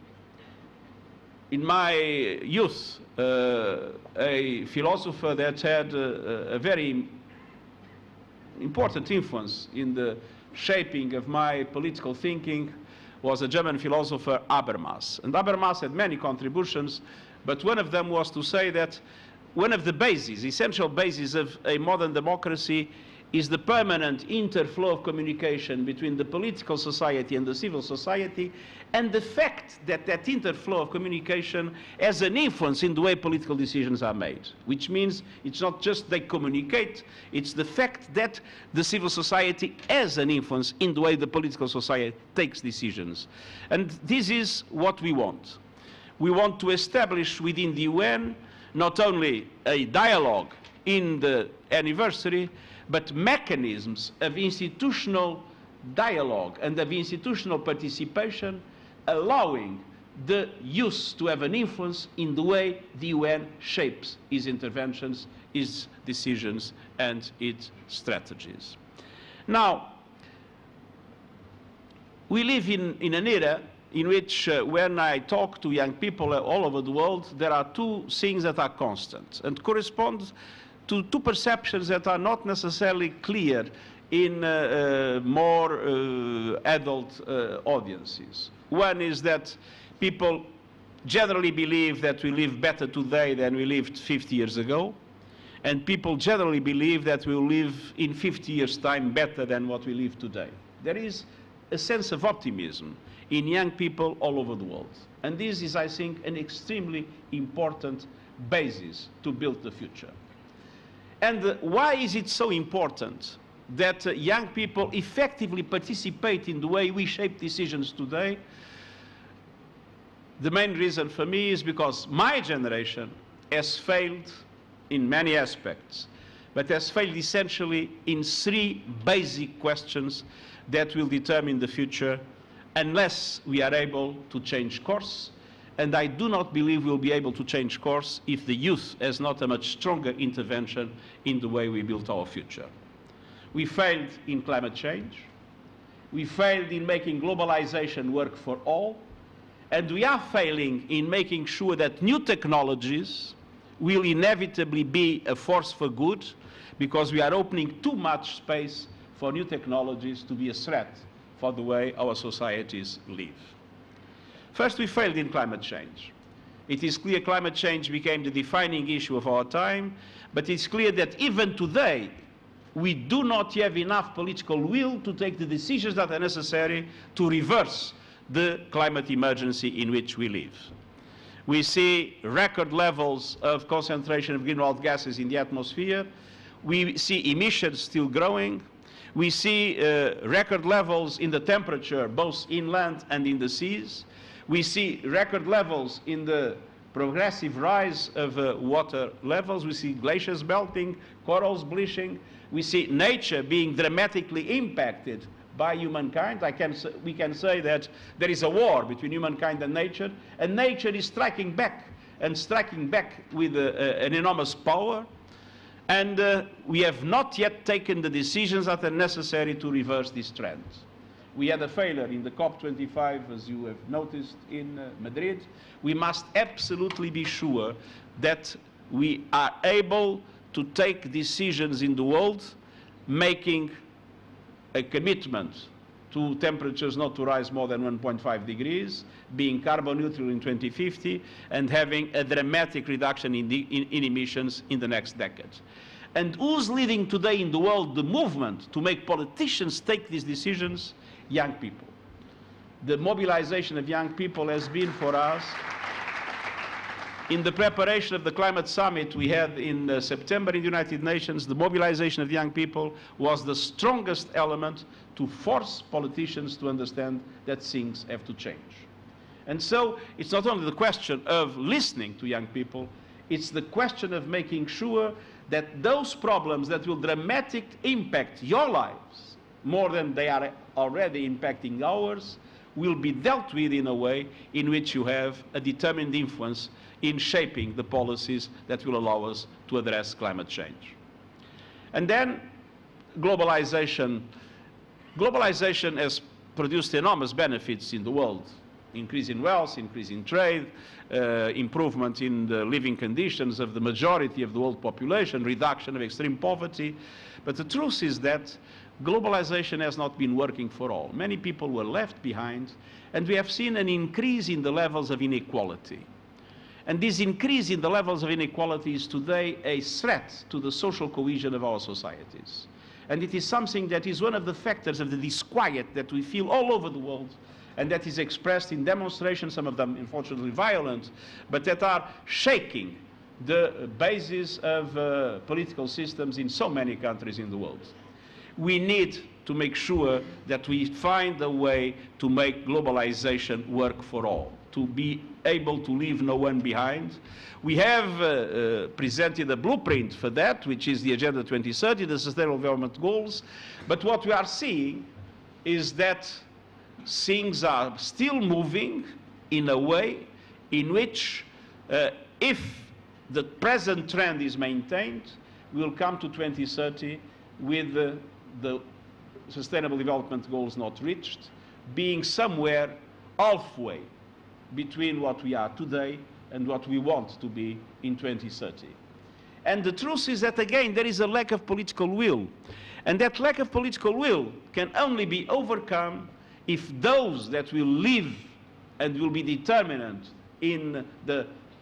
in my youth, a philosopher that had a very important influence in the shaping of my political thinking was a German philosopher, Habermas. And Habermas had many contributions, but one of them was to say that one of the bases, essential bases of a modern democracy is the permanent interflow of communication between the political society and the civil society, and the fact that that interflow of communication has an influence in the way political decisions are made, which means it's not just they communicate, it's the fact that the civil society has an influence in the way the political society takes decisions. And this is what we want. We want to establish within the UN not only a dialogue in the anniversary, but mechanisms of institutional dialogue and of institutional participation, allowing the youth to have an influence in the way the UN shapes its interventions, its decisions, and its strategies. Now, we live in an era in which when I talk to young people all over the world, there are two things that are constant and correspond to two perceptions that are not necessarily clear in more adult audiences. One is that people generally believe that we live better today than we lived 50 years ago, and people generally believe that we will live in 50 years' time better than what we live today. There is a sense of optimism in young people all over the world. And this is, I think, an extremely important basis to build the future. And why is it so important that young people effectively participate in the way we shape decisions today? The main reason for me is because my generation has failed in many aspects, but has failed essentially in three basic questions that will determine the future unless we are able to change course. And I do not believe we'll be able to change course if the youth has not a much stronger intervention in the way we build our future. We failed in climate change. We failed in making globalization work for all. And we are failing in making sure that new technologies will inevitably be a force for good, because we are opening too much space for new technologies to be a threat for the way our societies live. First, we failed in climate change. It is clear climate change became the defining issue of our time, but it's clear that even today, we do not have enough political will to take the decisions that are necessary to reverse the climate emergency in which we live. We see record levels of concentration of greenhouse gases in the atmosphere. We see emissions still growing. We see record levels in the temperature, both inland and in the seas. We see record levels in the progressive rise of water levels. We see glaciers melting, corals bleaching. We see nature being dramatically impacted by humankind. We can say that there is a war between humankind and nature is striking back, and striking back with an enormous power. And we have not yet taken the decisions that are necessary to reverse this trend. We had a failure in the COP25, as you have noticed, in Madrid. We must absolutely be sure that we are able to take decisions in the world, making a commitment to temperatures not to rise more than 1.5 degrees, being carbon neutral in 2050, and having a dramatic reduction in emissions in the next decade. And who's leading today in the world the movement to make politicians take these decisions? Young people. The mobilization of young people has been for us in the preparation of the climate summit we had in September in the United Nations, the mobilization of young people was the strongest element to force politicians to understand that things have to change. And so it's not only the question of listening to young people, it's the question of making sure that those problems that will dramatically impact your lives more than they are already impacting ours will be dealt with in a way in which you have a determined influence in shaping the policies that will allow us to address climate change. And then globalization. Globalization has produced enormous benefits in the world. Increase in wealth, increase in trade, improvement in the living conditions of the majority of the world population, reduction of extreme poverty. But the truth is that globalization has not been working for all. Many people were left behind, and we have seen an increase in the levels of inequality. And this increase in the levels of inequality is today a threat to the social cohesion of our societies. And it is something that is one of the factors of the disquiet that we feel all over the world, and that is expressed in demonstrations, some of them unfortunately violent, but that are shaking the basis of political systems in so many countries in the world. We need to make sure that we find a way to make globalization work for all, to be able to leave no one behind. We have presented a blueprint for that, which is the Agenda 2030, the Sustainable Development Goals. But what we are seeing is that things are still moving in a way in which, if the present trend is maintained, we will come to 2030 with the Sustainable Development Goals not reached, being somewhere halfway between what we are today and what we want to be in 2030. And the truth is that, again, there is a lack of political will. And that lack of political will can only be overcome if those that will live and will be determinant in the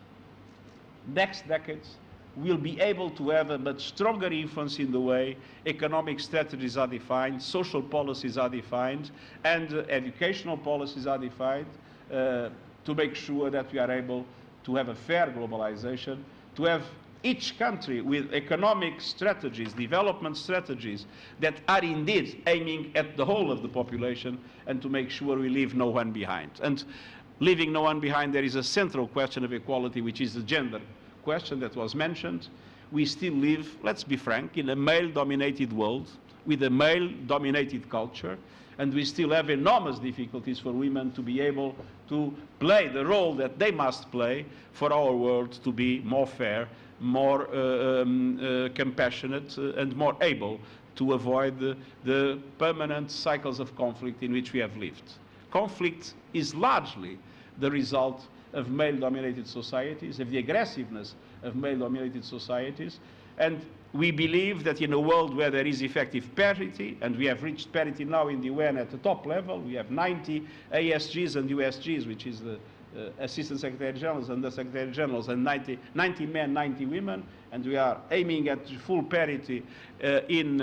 next decades will be able to have a much stronger influence in the way economic strategies are defined, social policies are defined, and educational policies are defined to make sure that we are able to have a fair globalization, to have each country with economic strategies, development strategies that are indeed aiming at the whole of the population, and to make sure we leave no one behind. And leaving no one behind, there is a central question of equality, which is the gender question that was mentioned. We still live, let's be frank, in a male-dominated world with a male-dominated culture, and we still have enormous difficulties for women to be able to play the role that they must play for our world to be more fair, more compassionate, and more able to avoid the permanent cycles of conflict in which we have lived. Conflict is largely the result of male-dominated societies, of the aggressiveness of male-dominated societies, and we believe that in a world where there is effective parity, and we have reached parity now in the UN at the top level, we have 90 ASGs and USGs, which is the Assistant Secretary Generals and the Secretary Generals, and 90 men, 90 women, and we are aiming at full parity in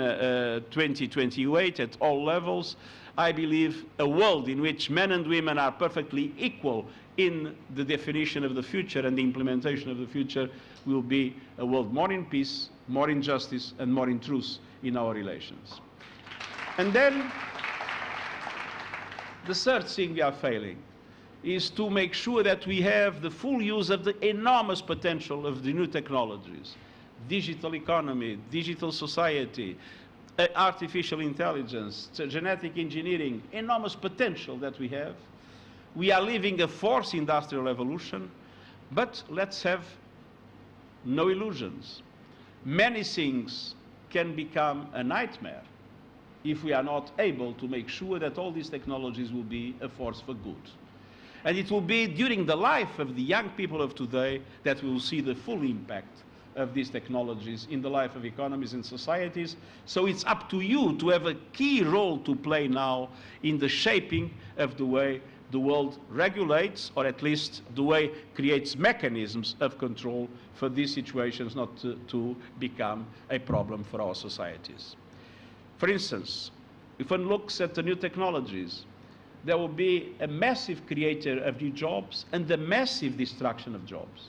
2028 at all levels. I believe a world in which men and women are perfectly equal in the definition of the future and the implementation of the future will be a world more in peace, more in justice, and more in truth in our relations. And then the third thing we are failing is to make sure that we have the full use of the enormous potential of the new technologies, digital economy, digital society, artificial intelligence, genetic engineering, enormous potential that we have. We are living a fourth industrial revolution, but let's have no illusions. Many things can become a nightmare if we are not able to make sure that all these technologies will be a force for good. And it will be during the life of the young people of today that we will see the full impact of these technologies in the life of economies and societies. So it's up to you to have a key role to play now in the shaping of the way the world regulates, or at least the way creates mechanisms of control for these situations not to become a problem for our societies. For instance, if one looks at the new technologies, there will be a massive creator of new jobs and a massive destruction of jobs.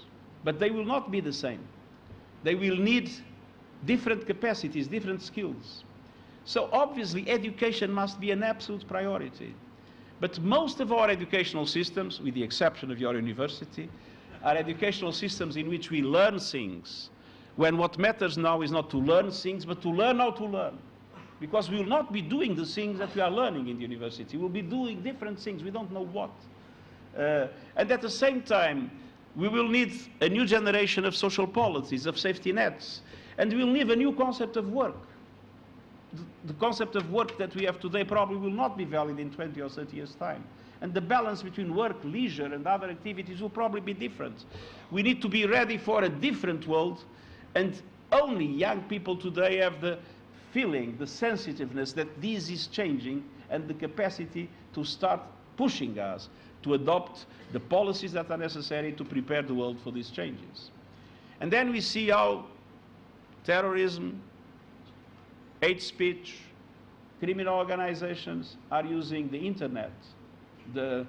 but they will not be the same. They will need different capacities, different skills. So obviously education must be an absolute priority. But most of our educational systems, with the exception of your university, are educational systems in which we learn things, when what matters now is not to learn things, but to learn how to learn. Because we will not be doing the things that we are learning in the university. We'll be doing different things, we don't know what. And at the same time, we will need a new generation of social policies, of safety nets, and we'll need a new concept of work. The concept of work that we have today probably will not be valid in 20 or 30 years' time. And the balance between work, leisure, and other activities will probably be different. We need to be ready for a different world, and only young people today have the feeling, the sensitiveness that this is changing, and the capacity to start pushing us to adopt the policies that are necessary to prepare the world for these changes. And then we see how terrorism, hate speech, criminal organizations are using the internet and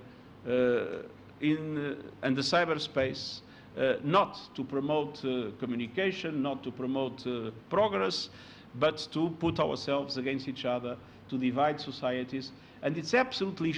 the cyberspace not to promote communication, not to promote progress, but to put ourselves against each other, to divide societies. And it's absolutely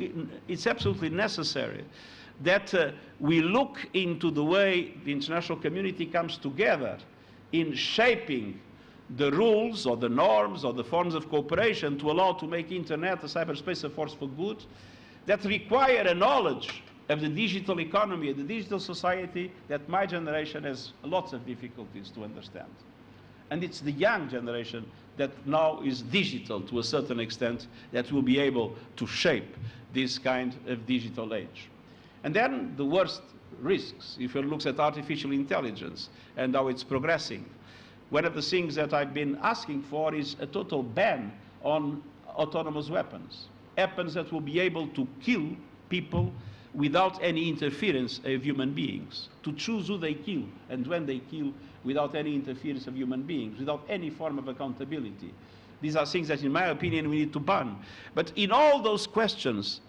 necessary that we look into the way the international community comes together in shaping the rules or the norms or the forms of cooperation to allow to make internet, the cyberspace, a force for good, that require a knowledge of the digital economy, the digital society, that my generation has lots of difficulties to understand. And it's the young generation that now is digital to a certain extent that will be able to shape this kind of digital age. And then the worst risks, if you look at artificial intelligence and how it's progressing. One of the things that I've been asking for is a total ban on autonomous weapons. Weapons that will be able to kill people without any interference of human beings, to choose who they kill and when they kill without any interference of human beings, without any form of accountability. These are things that, in my opinion, we need to ban. But in all those questions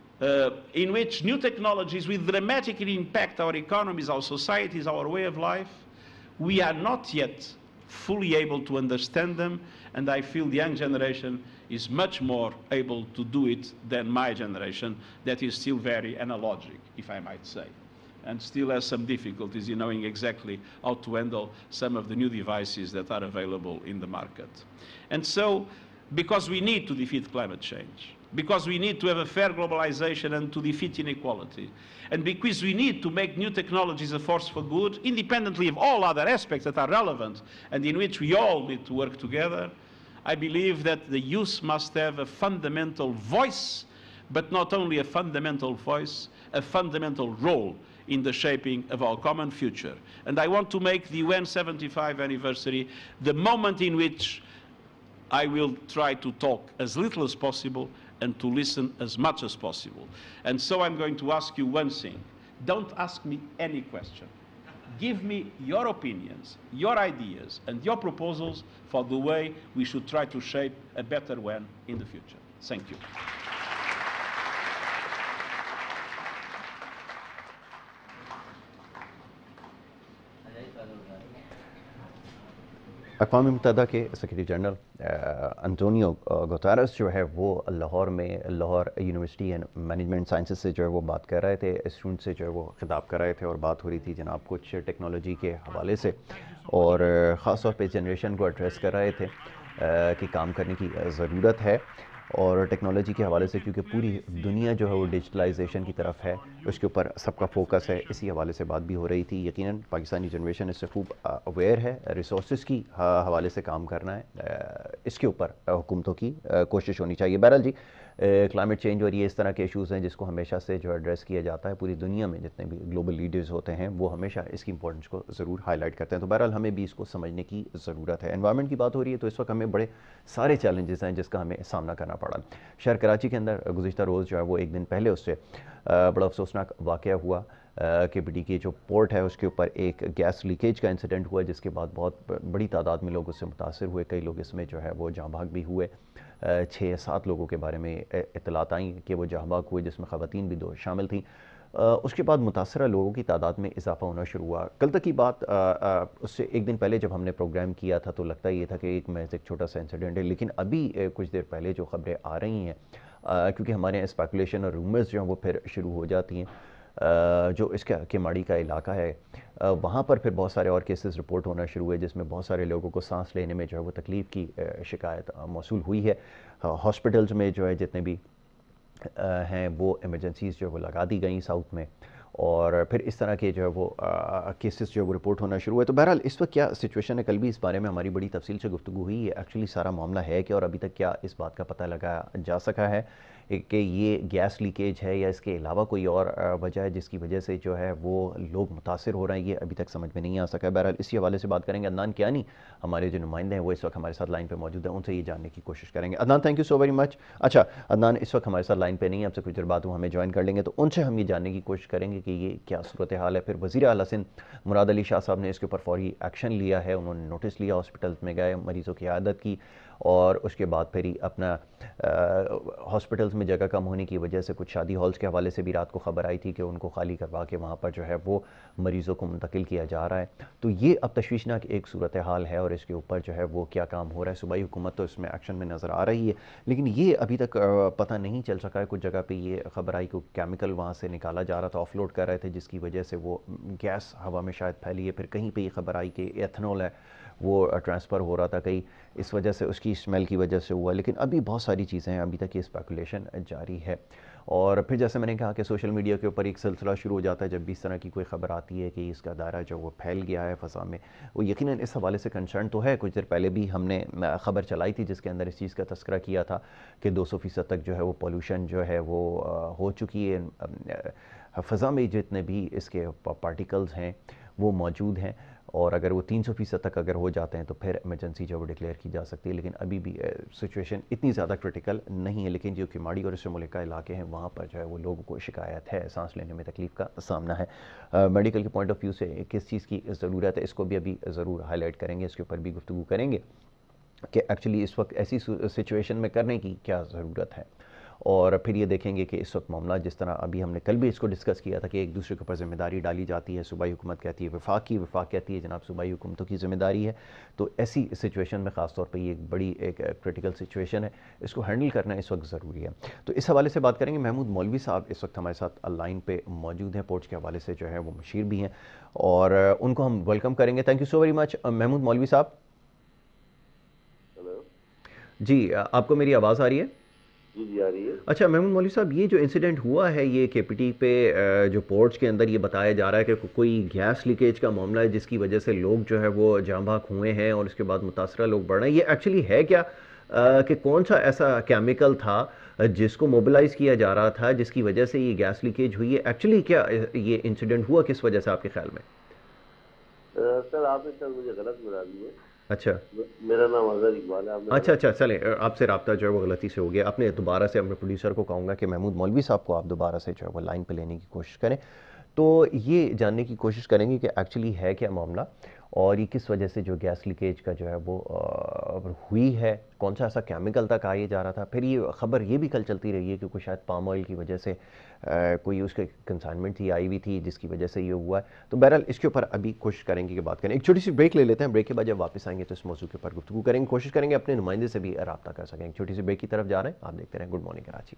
in which new technologies will dramatically impact our economies, our societies, our way of life, we are not yet fully able to understand them, and I feel the young generation is much more able to do it than my generation, that is still very analogic, if I might say, and still has some difficulties in knowing exactly how to handle some of the new devices that are available in the market. And so, because we need to defeat climate change, because we need to have a fair globalization and to defeat inequality, and because we need to make new technologies a force for good, independently of all other aspects that are relevant and in which we all need to work together, I believe that the youth must have a fundamental voice, but not only a fundamental voice, a fundamental role in the shaping of our common future. And I want to make the UN 75th anniversary the moment in which I will try to talk as little as possible and to listen as much as possible. And so I'm going to ask you one thing. Don't ask me any question. Give me your opinions, your ideas, and your proposals for the way we should try to shape a better one in the future. Thank you. अक़वाम मुत्तहिदा के secretary general Antonio Guterres जो है वो लाहौर में Lahore university and management sciences से जो है वो बात कर रहे थे, स्टूडेंट से जो है वो ख़िताब कर रहे थे और बात हो रही थी जनाब कुछ टेक्नोलॉजी के हवाले से और ख़ास तौर पे जनरेशन को एड्रेस कर रहे थे कि काम करने की ज़रूरत है और टेक्नोलॉजी के हवाले से, क्योंकि पूरी दुनिया जो है वो डिजिटलाइजेशन की तरफ है, उसके ऊपर सबका फोकस है। इसी हवाले से बात भी हो रही थी। यकीनन पाकिस्तानी जनरेशन इससे खूब अवेयर है, रिसोर्सेज की हवाले से काम करना है, इसके ऊपर हुकूमतों की कोशिश होनी चाहिए। बहरहाल जी, क्लाइमेट चेंज और ये इस तरह के इशूज़ हैं जिसको हमेशा से जो एड्रेस किया जाता है, पूरी दुनिया में जितने भी ग्लोबल लीडर्स होते हैं वो हमेशा इसकी इंपॉर्टेंस को ज़रूर हाईलाइट करते हैं। तो बहरहाल हमें भी इसको समझने की ज़रूरत है। एनवायरनमेंट की बात हो रही है तो इस वक्त हमें बड़े सारे चैलेंजेस हैं जिसका हमें सामना करना पड़ा। शहर कराची के अंदर गुज़िश्ता रोज़ जो है वो एक दिन पहले उससे बड़ा अफसोसनाक वाक़या हुआ KPD की जो पोर्ट है उसके ऊपर एक गैस लीकेज का इंसिडेंट हुआ, जिसके बाद बहुत बड़ी तादाद में लोग उससे मुतासर हुए। कई लोग इसमें जो है वो जाँ भाग भी हुए। 6 या 7 लोगों के बारे में इतलात आई कि वो जाँ भाग हुए, जिसमें ख़वातीन भी 2 शामिल थीं। اس کے بعد متاثرہ لوگوں کی تعداد میں اضافہ ہونا شروع ہوا. کل تک کی بات, اس سے ایک دن پہلے جب ہم نے پروگرام کیا تھا تو لگتا یہ تھا کہ ایک محض ایک چھوٹا سا انسیڈنٹ ہے, لیکن ابھی کچھ دیر پہلے جو خبریں آ رہی ہیں, کیونکہ ہمارے یہاں اسپیکولیشن اور رومرز جو ہیں وہ پھر شروع ہو جاتی ہیں, جو اس کا کیماڑی کا علاقہ ہے وہاں پر پھر بہت سارے اور کیسز رپورٹ ہونا شروع ہوئے, جس میں بہت سارے لوگوں کو سانس لینے میں جو ہے وہ تکلیف کی شکایت موصول ہوئی ہے. ہاسپٹلز میں جو ہے جتنے بھی ہیں وہ ایمرجنسیز جو ہے وہ لگا دی گئیں ساؤتھ میں, اور پھر اس طرح کے جو ہے وہ کیسز جو ہے وہ رپورٹ ہونا شروع ہوئے. تو بہرحال اس وقت کیا سچویشن ہے, کل بھی اس بارے میں ہماری بڑی تفصیل سے گفتگو ہوئی ہے. ایکچولی سارا معاملہ ہے کہ, اور ابھی تک کیا اس بات کا پتہ لگایا جا سکا ہے کہ یہ گیس لیکیج ہے یا اس کے علاوہ کوئی اور وجہ ہے جس کی وجہ سے جو ہے وہ لوگ متاثر ہو رہے ہیں, یہ ابھی تک سمجھ میں نہیں آ سکا ہے. بہرحال اسی حوالے سے بات کریں گے. عدنان کیانی ہمارے جو نمائندے ہیں وہ اس وقت ہمارے ساتھ لائن پہ موجود ہیں, ان سے یہ جاننے کی کوشش کریں گے. Adnan thank you so very much. اچھا عدنان اس وقت ہمارے ساتھ لائن پہ نہیں ہے, آپ سے کچھ دیر بعد وہ ہمیں جوائن کر لیں گے, تو ان سے ہم یہ جاننے کی کوشش کریں گے کہ یہ کیا صورتحال ہے. پھر وزیر اعلیٰ سندھ مراد علی شاہ صاحب نے اس کے اوپر فوری ایکشن لیا ہے, انہوں نے نوٹس لیا, ہاسپٹلز میں گئے, مریضوں کی عیادت کی, اور اس کے بعد پھر ہی اپنا ہاسپٹلز میں جگہ کم ہونے کی وجہ سے کچھ شادی ہالز کے حوالے سے بھی رات کو خبر آئی تھی کہ ان کو خالی کروا کے وہاں پر جو ہے وہ مریضوں کو منتقل کیا جا رہا ہے. تو یہ اب تشویشناک ایک صورتحال ہے, اور اس کے اوپر جو ہے وہ کیا کام ہو رہا ہے. صوبائی حکومت تو اس میں ایکشن میں نظر آ رہی ہے, لیکن یہ ابھی تک پتہ نہیں چل سکا ہے. کچھ جگہ پہ یہ خبر آئی کہ کیمیکل وہاں سے نکالا جا رہا تھا, آف لوڈ کر رہے تھے, جس کی وجہ سے وہ گیس ہوا میں شاید پھیلی ہے. پھر کہیں پہ یہ خبر آئی کہ ایتھنول ہے وہ ٹرانسفر ہو رہا تھا, کہیں اس وجہ سے اس کی اسمیل کی وجہ سے ہوا. لیکن ابھی بہت ساری چیزیں ہیں, ابھی تک یہ اسپیکولیشن جاری ہے. اور پھر جیسے میں نے کہا کہ سوشل میڈیا کے اوپر ایک سلسلہ شروع ہو جاتا ہے جب بھی اس طرح کی کوئی خبر آتی ہے کہ اس کا دائرہ جو وہ پھیل گیا ہے فضا میں. وہ یقیناً اس حوالے سے کنسرن تو ہے. کچھ دیر پہلے بھی ہم نے خبر چلائی تھی جس کے اندر اس چیز کا تذکرہ کیا تھا کہ 200% تک جو ہے وہ پولوشن جو ہے وہ ہو چکی ہے فضا میں. جتنے بھی اس کے پارٹیکلز ہیں وہ موجود ہیں, اور اگر وہ 300% تک اگر ہو جاتے ہیں تو پھر ایمرجنسی جو وہ ڈکلیئر کی جا سکتی ہے. لیکن ابھی بھی سچویشن اتنی زیادہ کرٹیکل نہیں ہے, لیکن جو کیماڑی اور اس سے ملکہ علاقے ہیں وہاں پر جو ہے وہ لوگوں کو شکایت ہے, سانس لینے میں تکلیف کا سامنا ہے. میڈیکل کے پوائنٹ آف ویو سے کس چیز کی ضرورت ہے, اس کو بھی ابھی ضرور ہائی لائٹ کریں گے, اس کے اوپر بھی گفتگو کریں گے کہ ایکچولی اس وقت ایسی سچویشن میں کرنے کی کیا ضرورت ہے. اور پھر یہ دیکھیں گے کہ اس وقت معاملہ جس طرح ابھی ہم نے کل بھی اس کو ڈسکس کیا تھا کہ ایک دوسرے کے اوپر ذمہ داری ڈالی جاتی ہے. صوبائی حکومت کہتی ہے وفاق کی, وفاق کہتی ہے جناب صوبائی حکومتوں کی ذمہ داری ہے. تو ایسی سچویشن میں خاص طور پہ یہ ایک بڑی ایک کرٹیکل سچویشن ہے, اس کو ہینڈل کرنا اس وقت ضروری ہے. تو اس حوالے سے بات کریں گے. محمود مولوی صاحب اس وقت ہمارے ساتھ لائن پہ موجود ہیں, پورچ کے حوالے سے جو ہے وہ مشیر بھی ہیں, اور ان کو ہم ویلکم کریں گے. Thank you so very much. Mahmood مولوی صاحب. جی آپ کو میری آواز آ رہی ہے؟ جی آ رہی ہے. اچھا محمود مولوی صاحب, یہ جو انسیڈنٹ ہوا ہے یہ کے پی ٹی پہ جو پورٹس کے اندر یہ بتایا جا رہا ہے کہ کوئی گیس لیکیج کا معاملہ ہے جس کی وجہ سے لوگ جو ہے وہ جاں بحق ہوئے ہیں, اور اس کے بعد متاثرہ لوگ بڑھ رہے ہیں. یہ ایکچولی ہے کیا, کہ کون سا ایسا کیمیکل تھا جس کو موبلائز کیا جا رہا تھا جس کی وجہ سے یہ گیس لیکیج ہوئی ہے؟ ایکچولی کیا یہ انسیڈنٹ ہوا کس وجہ سے آپ کے خیال میں؟ سر آپ نے سر مجھے غلط بنا دی ہے. اچھا, میرا نام اظہر اقبال ہے. اچھا چلیں, آپ سے رابطہ جو ہے وہ غلطی سے ہو گیا. آپ نے دوبارہ سے اپنے پروڈیوسر کو کہوں گا کہ محمود مولوی صاحب کو آپ دوبارہ سے جو ہے وہ لائن پہ لینے کی کوشش کریں, تو یہ جاننے کی کوشش کریں گے کہ ایکچولی ہے کیا معاملہ, اور یہ کس وجہ سے جو گیس لیکیج کا جو ہے وہ ہوئی ہے, کون سا ایسا کیمیکل تک آیا جا رہا تھا. پھر یہ خبر یہ بھی کل چلتی رہی ہے کہ کوئی شاید پام آئل کی وجہ سے کوئی اس کے کنسائنمنٹ تھی آئی ہوئی تھی جس کی وجہ سے یہ ہوا ہے. تو بہرحال اس کے اوپر ابھی کوشش کریں گے کہ بات کریں. ایک چھوٹی سی بریک لے لیتے ہیں, بریک کے بعد جب واپس آئیں گے تو اس موضوع کے اوپر گفتگو کریں گے, کوشش کریں گے اپنے نمائندے سے بھی رابطہ کر سکیں. ایک چھوٹی سی بریک کی طرف جا رہے ہیں, آپ دیکھتے رہیں good morning Karachi.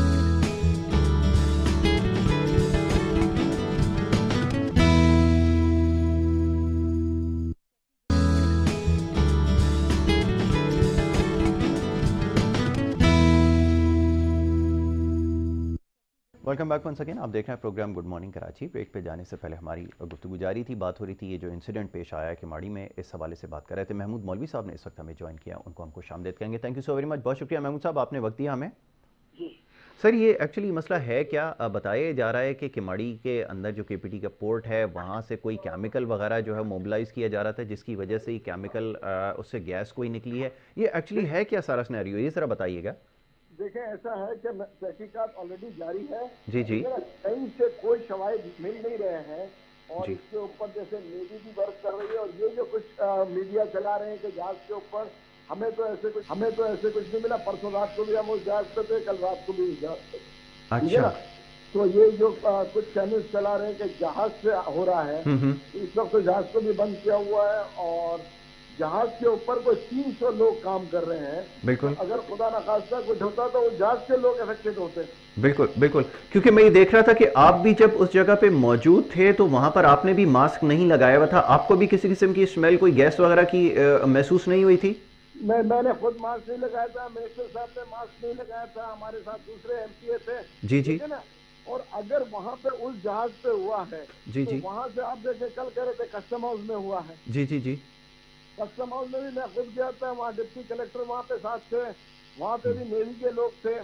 Welcome back once again. آپ دیکھ رہے ہیں programme good morning Karachi. Break پہ جانے سے پہلے ہماری گفتگو جاری تھی, بات ہو رہی تھی یہ جو انسیڈنٹ پیش آیا ہے کیماڑی میں, اس حوالے سے بات کر رہے تھے. محمود مولوی صاحب نے اس وقت ہمیں جوائن کیا, ان کو ہم خوش آمدید کہیں گے. Thank you so very much, بہت شکریہ محمود صاحب, آپ نے وقت دیا ہمیں. سر یہ ایکچولی مسئلہ ہے کیا, بتایا جا رہا ہے کہ کیماڑی کے اندر جو کے پی ٹی کا پورٹ ہے وہاں سے کوئی کیمیکل وغیرہ جو ہے موبلائز کیا جا رہا تھا جس کی وجہ سے یہ کیمیکل اس سے گیس کوئی نکلی ہے. یہ ایکچولی ہے کیا سارا سینیریو, یہ ذرا بتائیے گا. دیکھیں ایسا ہے کہ تحقیقات آلریڈی جاری ہے. جی کہیں سے کوئی شواہد مل نہیں رہے ہیں, اور اس کے اوپر جیسے نیوی بھی ورک کر رہی ہے, اور یہ جو کچھ میڈیا چلا رہے ہیں کہ گیس کے اوپر ہمیں تو ایسے کچھ نہیں ملا. پرسوں رات کو بھی ہم اس گیس پہ تھے, کل رات کو بھی اس گیس پہ. اچھا تو یہ جو کچھ چینل چلا رہے ہیں کہ جہاز سے ہو رہا ہے، اس وقت تو جہاز کو بھی بند کیا ہوا ہے اور جہاز کے اوپر کوئی 300 لوگ کام کر رہے ہیں. بالکل. اگر خدا نخواستہ کچھ ہوتا تو وہ جہاز کے لوگ افیکٹڈ ہوتے. بالکل بالکل، کیونکہ میں یہ دیکھ رہا تھا کہ آپ بھی جب اس جگہ پہ موجود تھے تو وہاں پر آپ نے بھی ماسک نہیں لگایا ہوا تھا. آپ کو بھی کسی قسم کی اسمیل، کوئی گیس وغیرہ کی محسوس نہیں ہوئی تھی؟ میں نے خود ماسک نہیں لگایا تھا، منسٹر صاحب نے ماسک نہیں لگایا تھا، ہمارے ساتھ دوسرے ایم پی اے تھے. جی جی. ٹھیک ہے نا. اور اگر وہاں پہ اس جہاز پہ ہوا ہے تو وہاں سے آپ دیکھیں کل کہہ رہے تھے کسٹم ہاؤس میں ہوا ہے. جی جی جی. کسٹم ہاؤس میں بھی میں خود گیا تھا، وہاں ڈپٹی کلیکٹر وہاں پہ ساتھ تھے، وہاں پہ بھی نیوی کے لوگ تھے.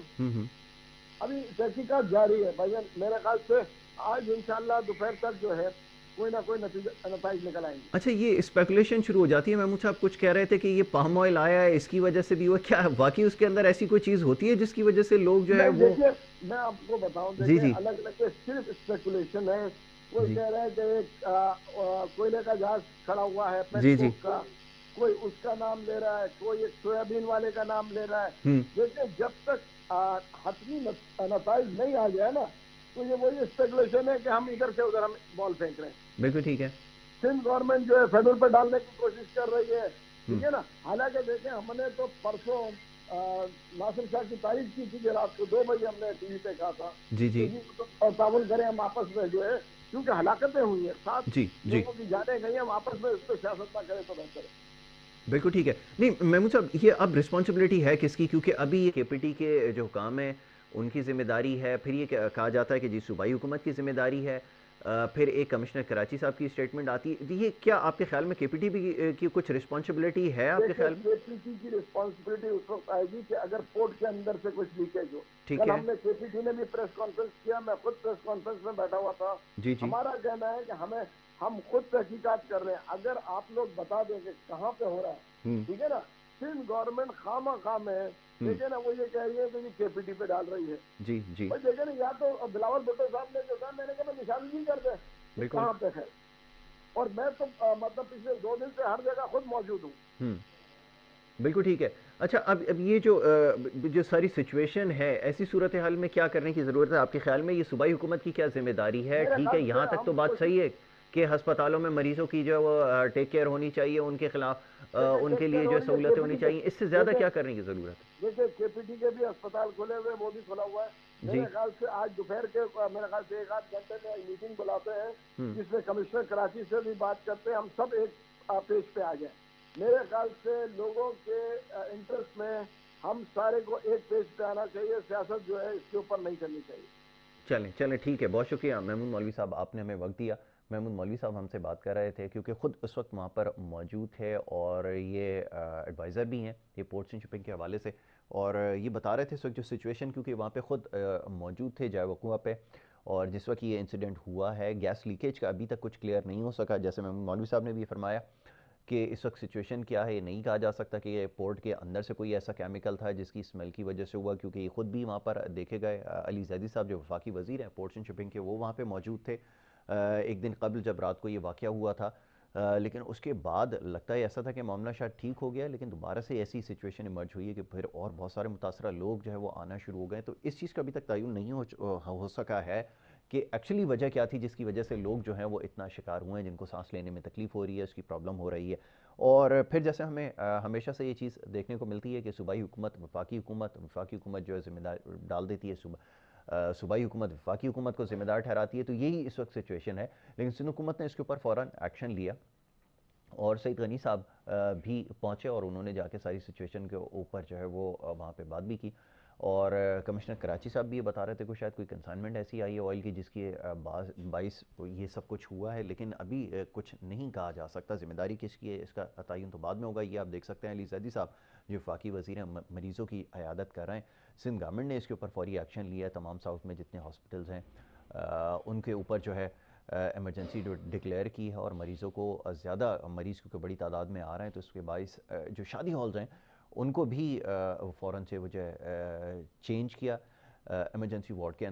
ابھی تحقیقات جاری ہے بھائی جان، میرے خیال سے آج انشاءاللہ دوپہر تک جو ہے کوئی نہ کوئی نتائج نکل آئیں گے. اچھا، یہ اسپیکولیشن شروع ہو جاتی ہے. محمود صاحب کچھ کہہ رہے تھے کہ یہ پام آئل آیا ہے، اس کی وجہ سے بھی ہوا. کیا واقعی اس کے اندر ایسی کوئی چیز ہوتی ہے جس کی وجہ سے لوگ جو ہے وہ... میں آپ کو بتاؤں، دیکھیں الگ الگ صرف اسپیکولیشن ہے. کوئی کہہ رہا ہے کہ ایک کوئلے کا جہاز کھڑا ہوا ہے پیٹروک کا، کوئی اس کا نام لے رہا ہے، کوئی ایک سویابین والے کا نام لے رہا ہے. دیکھیں جب تک حتمی نتائج نہیں آ جائے نا تو یہ وہی اسپیکولیشن ہے کہ ہم ادھر سے ادھر ہم بال پھینک رہے ہیں. بالکل ٹھیک ہے. سندھ گورنمنٹ جو ہے فیڈرل پر ڈالنے کی کوشش کر رہی ہے. ٹھیک ہے نا. حالانکہ دیکھیں ہم نے تو پرسوں ناصر شاہ کی تعریف کی تھی کہ رات کو 2 بجے ہم نے ٹی وی پہ کہا تھا جی جی اور تعاون کریں ہم آپس میں جو ہے، کیونکہ ہلاکتیں ہوئی ہیں، 7 لوگوں کی جانیں گئی ہیں، ہم آپس میں اس پہ سیاست نہ کریں تو بہتر ہے. بالکل ٹھیک ہے. نہیں محمود صاحب، یہ اب رسپانسبلٹی ہے کس کی؟ کیونکہ ابھی کے پی ٹی کے جو حکام ہیں ان کی ذمہ داری ہے، پھر یہ کہا جاتا ہے کہ جی صوبائی حکومت کی ذمہ داری ہے، پھر ایک کمشنر کراچی صاحب کی اسٹیٹمنٹ آتی ہے. یہ کیا آپ کے خیال میں کے پی ٹی کی کچھ رسپانسبلٹی ہے آپ کے خیال میں؟ کے پی ٹی کی رسپانسبلٹی اس وقت آئے گی کہ اگر پورٹ کے اندر سے کچھ لیکیج ہو. کل ہم نے کے پی ٹی نے بھی پریس کانفرنس کیا، میں خود پریس کانفرنس میں بیٹھا ہوا تھا. ہمارا کہنا ہے کہ ہم خود تحقیقات کر رہے ہیں. اگر آپ لوگ بتا دیں کہ کہاں پہ ہو رہا ہے، ٹھیک ہے نا. سندھ گورنمنٹ خواہ میں دیکھیں نا، وہ یہ کہہ رہی ہے کہ کے پی ٹی پہ ڈال رہی ہے. جی جی. دیکھیں نا، یا تو بلاول بھٹو صاحب نے جو کہا، میں نے کہا میں نشاندہی کر دیں کہاں پہ ہے. اور میں تو مطلب پچھلے 2 دن سے ہر جگہ خود موجود ہوں. بالکل ٹھیک ہے. اچھا، اب یہ جو ساری سچویشن ہے، ایسی صورتحال میں کیا کرنے کی ضرورت ہے آپ کے خیال میں؟ یہ صوبائی حکومت کی کیا ذمہ داری ہے؟ ٹھیک ہے، یہاں تک تو بات صحیح ہے کہ ہسپتالوں میں مریضوں کی جو وہ ٹیک کیئر ہونی چاہیے، ان کے خلاف ان کے لیے جو سہولتیں ہونی چاہیے. اس سے زیادہ کیا کرنے کی ضرورت ہے؟ دیکھیں کے پی ٹی کے بھی اسپتال کھلے ہوئے، وہ بھی کھلا ہوا ہے. میرے خیال سے آج دوپہر کے میرے خیال سے 1-8 گھنٹے میں میٹنگ بلاتے ہیں جس میں کمشنر کراچی سے بھی بات کرتے ہیں، ہم سب ایک پیج پہ آ جائیں. میرے خیال سے لوگوں کے انٹرسٹ میں ہم سارے کو ایک پیج پہ آنا چاہیے. سیاست جو ہے اس کے اوپر نہیں کرنی چاہیے. چلیں ٹھیک ہے. بہت شکریہ محمود مولوی صاحب، آپ نے ہمیں وقت دیا. محمود مولوی صاحب ہم سے بات کر رہے تھے کیونکہ خود اس وقت وہاں پر موجود تھے اور یہ ایڈوائزر بھی ہیں یہ پورٹس اینڈ شپنگ کے حوالے سے، اور یہ بتا رہے تھے اس وقت جو سچویشن، کیونکہ وہاں پہ خود موجود تھے جائے وقوع پہ، اور جس وقت یہ انسیڈنٹ ہوا ہے گیس لیکیج کا ابھی تک کچھ کلیئر نہیں ہو سکا. جیسے محمود مولوی صاحب نے بھی فرمایا کہ اس وقت سچویشن کیا ہے یہ نہیں کہا جا سکتا کہ یہ پورٹ کے اندر سے کوئی ایسا کیمیکل تھا جس کی اسمیل کی وجہ سے ہوا، کیونکہ یہ خود بھی وہاں پر دیکھے گئے. علی زیدی صاحب جو وفاقی وزیر ہیں پورٹس اینڈ شپنگ کے، وہ وہاں پہ موجود تھے ایک دن قبل جب رات کو یہ واقعہ ہوا تھا. لیکن اس کے بعد لگتا ہے ایسا تھا کہ معاملہ شاید ٹھیک ہو گیا، لیکن دوبارہ سے ایسی سچویشن ایمرج ہوئی ہے کہ پھر اور بہت سارے متاثرہ لوگ جو ہے وہ آنا شروع ہو گئے. تو اس چیز کا ابھی تک تعین نہیں ہو سکا ہے کہ ایکچولی وجہ کیا تھی جس کی وجہ سے لوگ جو ہیں وہ اتنا شکار ہوئے ہیں، جن کو سانس لینے میں تکلیف ہو رہی ہے، اس کی پرابلم ہو رہی ہے. اور پھر جیسے ہمیں ہمیشہ سے یہ چیز دیکھنے کو ملتی ہے کہ صوبائی حکومت وفاقی حکومت جو ہے ذمہ دار ڈال دیتی ہے، صوبائی حکومت وفاقی حکومت کو ذمہ دار ٹھہراتی ہے. تو یہی اس وقت سچویشن ہے. لیکن سندھ حکومت نے اس کے اوپر فوراً ایکشن لیا اور سعید غنی صاحب بھی پہنچے اور انہوں نے جا کے ساری سچویشن کے اوپر جو ہے وہ وہاں پہ بات بھی کی. اور کمشنر کراچی صاحب بھی یہ بتا رہے تھے کہ شاید کوئی کنسائنمنٹ ایسی آئی ہے آئل کی جس کی باعث یہ سب کچھ ہوا ہے، لیکن ابھی کچھ نہیں کہا جا سکتا. ذمہ داری کس کی ہے اس کا تعین تو بعد میں ہوگا. یہ آپ دیکھ سکتے ہیں علی زیدی صاحب جو وفاقی وزیر ہیں مریضوں کی عیادت کر رہے ہیں. سندھ گورنمنٹ نے اس کے اوپر فوری ایکشن لیا ہے. تمام ساؤتھ میں جتنے ہاسپٹلز ہیں ان کے اوپر جو ہے ایمرجنسی ڈکلیئر کی ہے، اور مریضوں کو زیادہ مریض کیونکہ بڑی تعداد میں آ رہے ہیں تو اس کے باعث جو شادی ہالز ہیں ان کو بھی فوراً سے وہ جو ہے چینج کیا ایمرجنسی وارڈ کے اندر.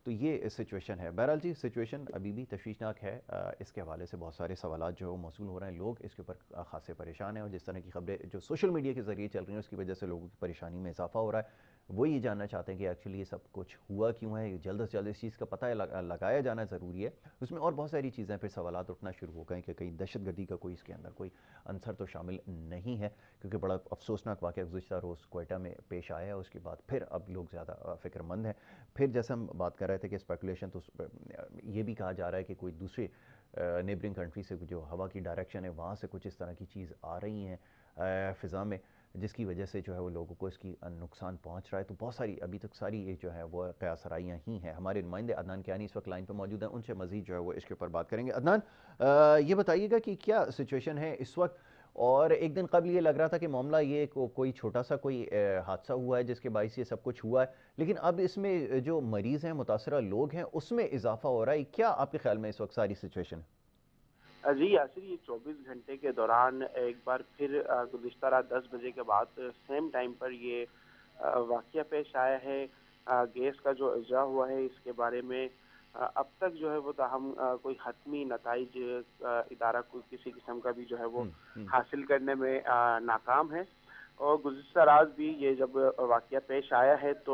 تو یہ سچویشن ہے. بہرحال جی سچویشن ابھی بھی تشویشناک ہے. اس کے حوالے سے بہت سارے سوالات جو موصول ہو رہے ہیں, لوگ اس کے اوپر خاصے پریشان ہیں, اور جس طرح کی خبریں جو سوشل میڈیا کے ذریعے چل رہی ہیں اس کی وجہ سے لوگوں کی پریشانی میں اضافہ ہو رہا ہے. وہ یہ جاننا چاہتے ہیں کہ ایکچولی یہ سب کچھ ہوا کیوں ہے, جلد سے جلد اس چیز کا پتہ لگایا جانا ضروری ہے. اس میں اور بہت ساری چیزیں پھر سوالات اٹھنا شروع ہو گئے کہ کہیں دہشت گردی کا کوئی اس کے اندر کوئی عنصر تو شامل نہیں ہے, کیونکہ بڑا افسوسناک واقعہ گزشتہ روز کوئٹہ میں پیش آیا ہے. اس کے بعد پھر اب لوگ زیادہ فکر مند ہیں. پھر جیسے ہم بات کر رہے تھے کہ اسپیکولیشن, تو یہ بھی کہا جا رہا ہے کہ کوئی دوسرے نیبرنگ کنٹری سے جو ہوا کی ڈائریکشن ہے وہاں سے کچھ اس طرح کی چیز آ رہی ہیں فضا میں, جس کی وجہ سے جو ہے وہ لوگوں کو اس کی نقصان پہنچ رہا ہے. تو بہت ساری ابھی تک ساری یہ جو ہے وہ قیاس آرائیاں ہی ہیں. ہمارے نمائندے عدنان کیانی اس وقت لائن پہ موجود ہیں, ان سے مزید جو ہے وہ اس کے اوپر بات کریں گے. عدنان, یہ بتائیے گا کہ کیا سچویشن ہے اس وقت, اور ایک دن قبل یہ لگ رہا تھا کہ معاملہ یہ کوئی چھوٹا سا کوئی حادثہ ہوا ہے جس کے باعث یہ سب کچھ ہوا ہے, لیکن اب اس میں جو مریض ہیں, متاثرہ لوگ ہیں, اس میں اضافہ ہو رہا ہے. کیا آپ کے خیال میں اس وقت ساری سچویشن ہے؟ جی یاسر, یہ 24 گھنٹے کے دوران ایک بار پھر گزشتہ رات 10 بجے کے بعد سیم ٹائم پر یہ واقعہ پیش آیا ہے. گیس کا جو اجرا ہوا ہے اس کے بارے میں اب تک جو ہے وہ تاہم کوئی حتمی نتائج ادارہ کو کسی قسم کا بھی جو ہے وہ حاصل کرنے میں ناکام ہے. اور گزشتہ رات بھی یہ جب واقعہ پیش آیا ہے تو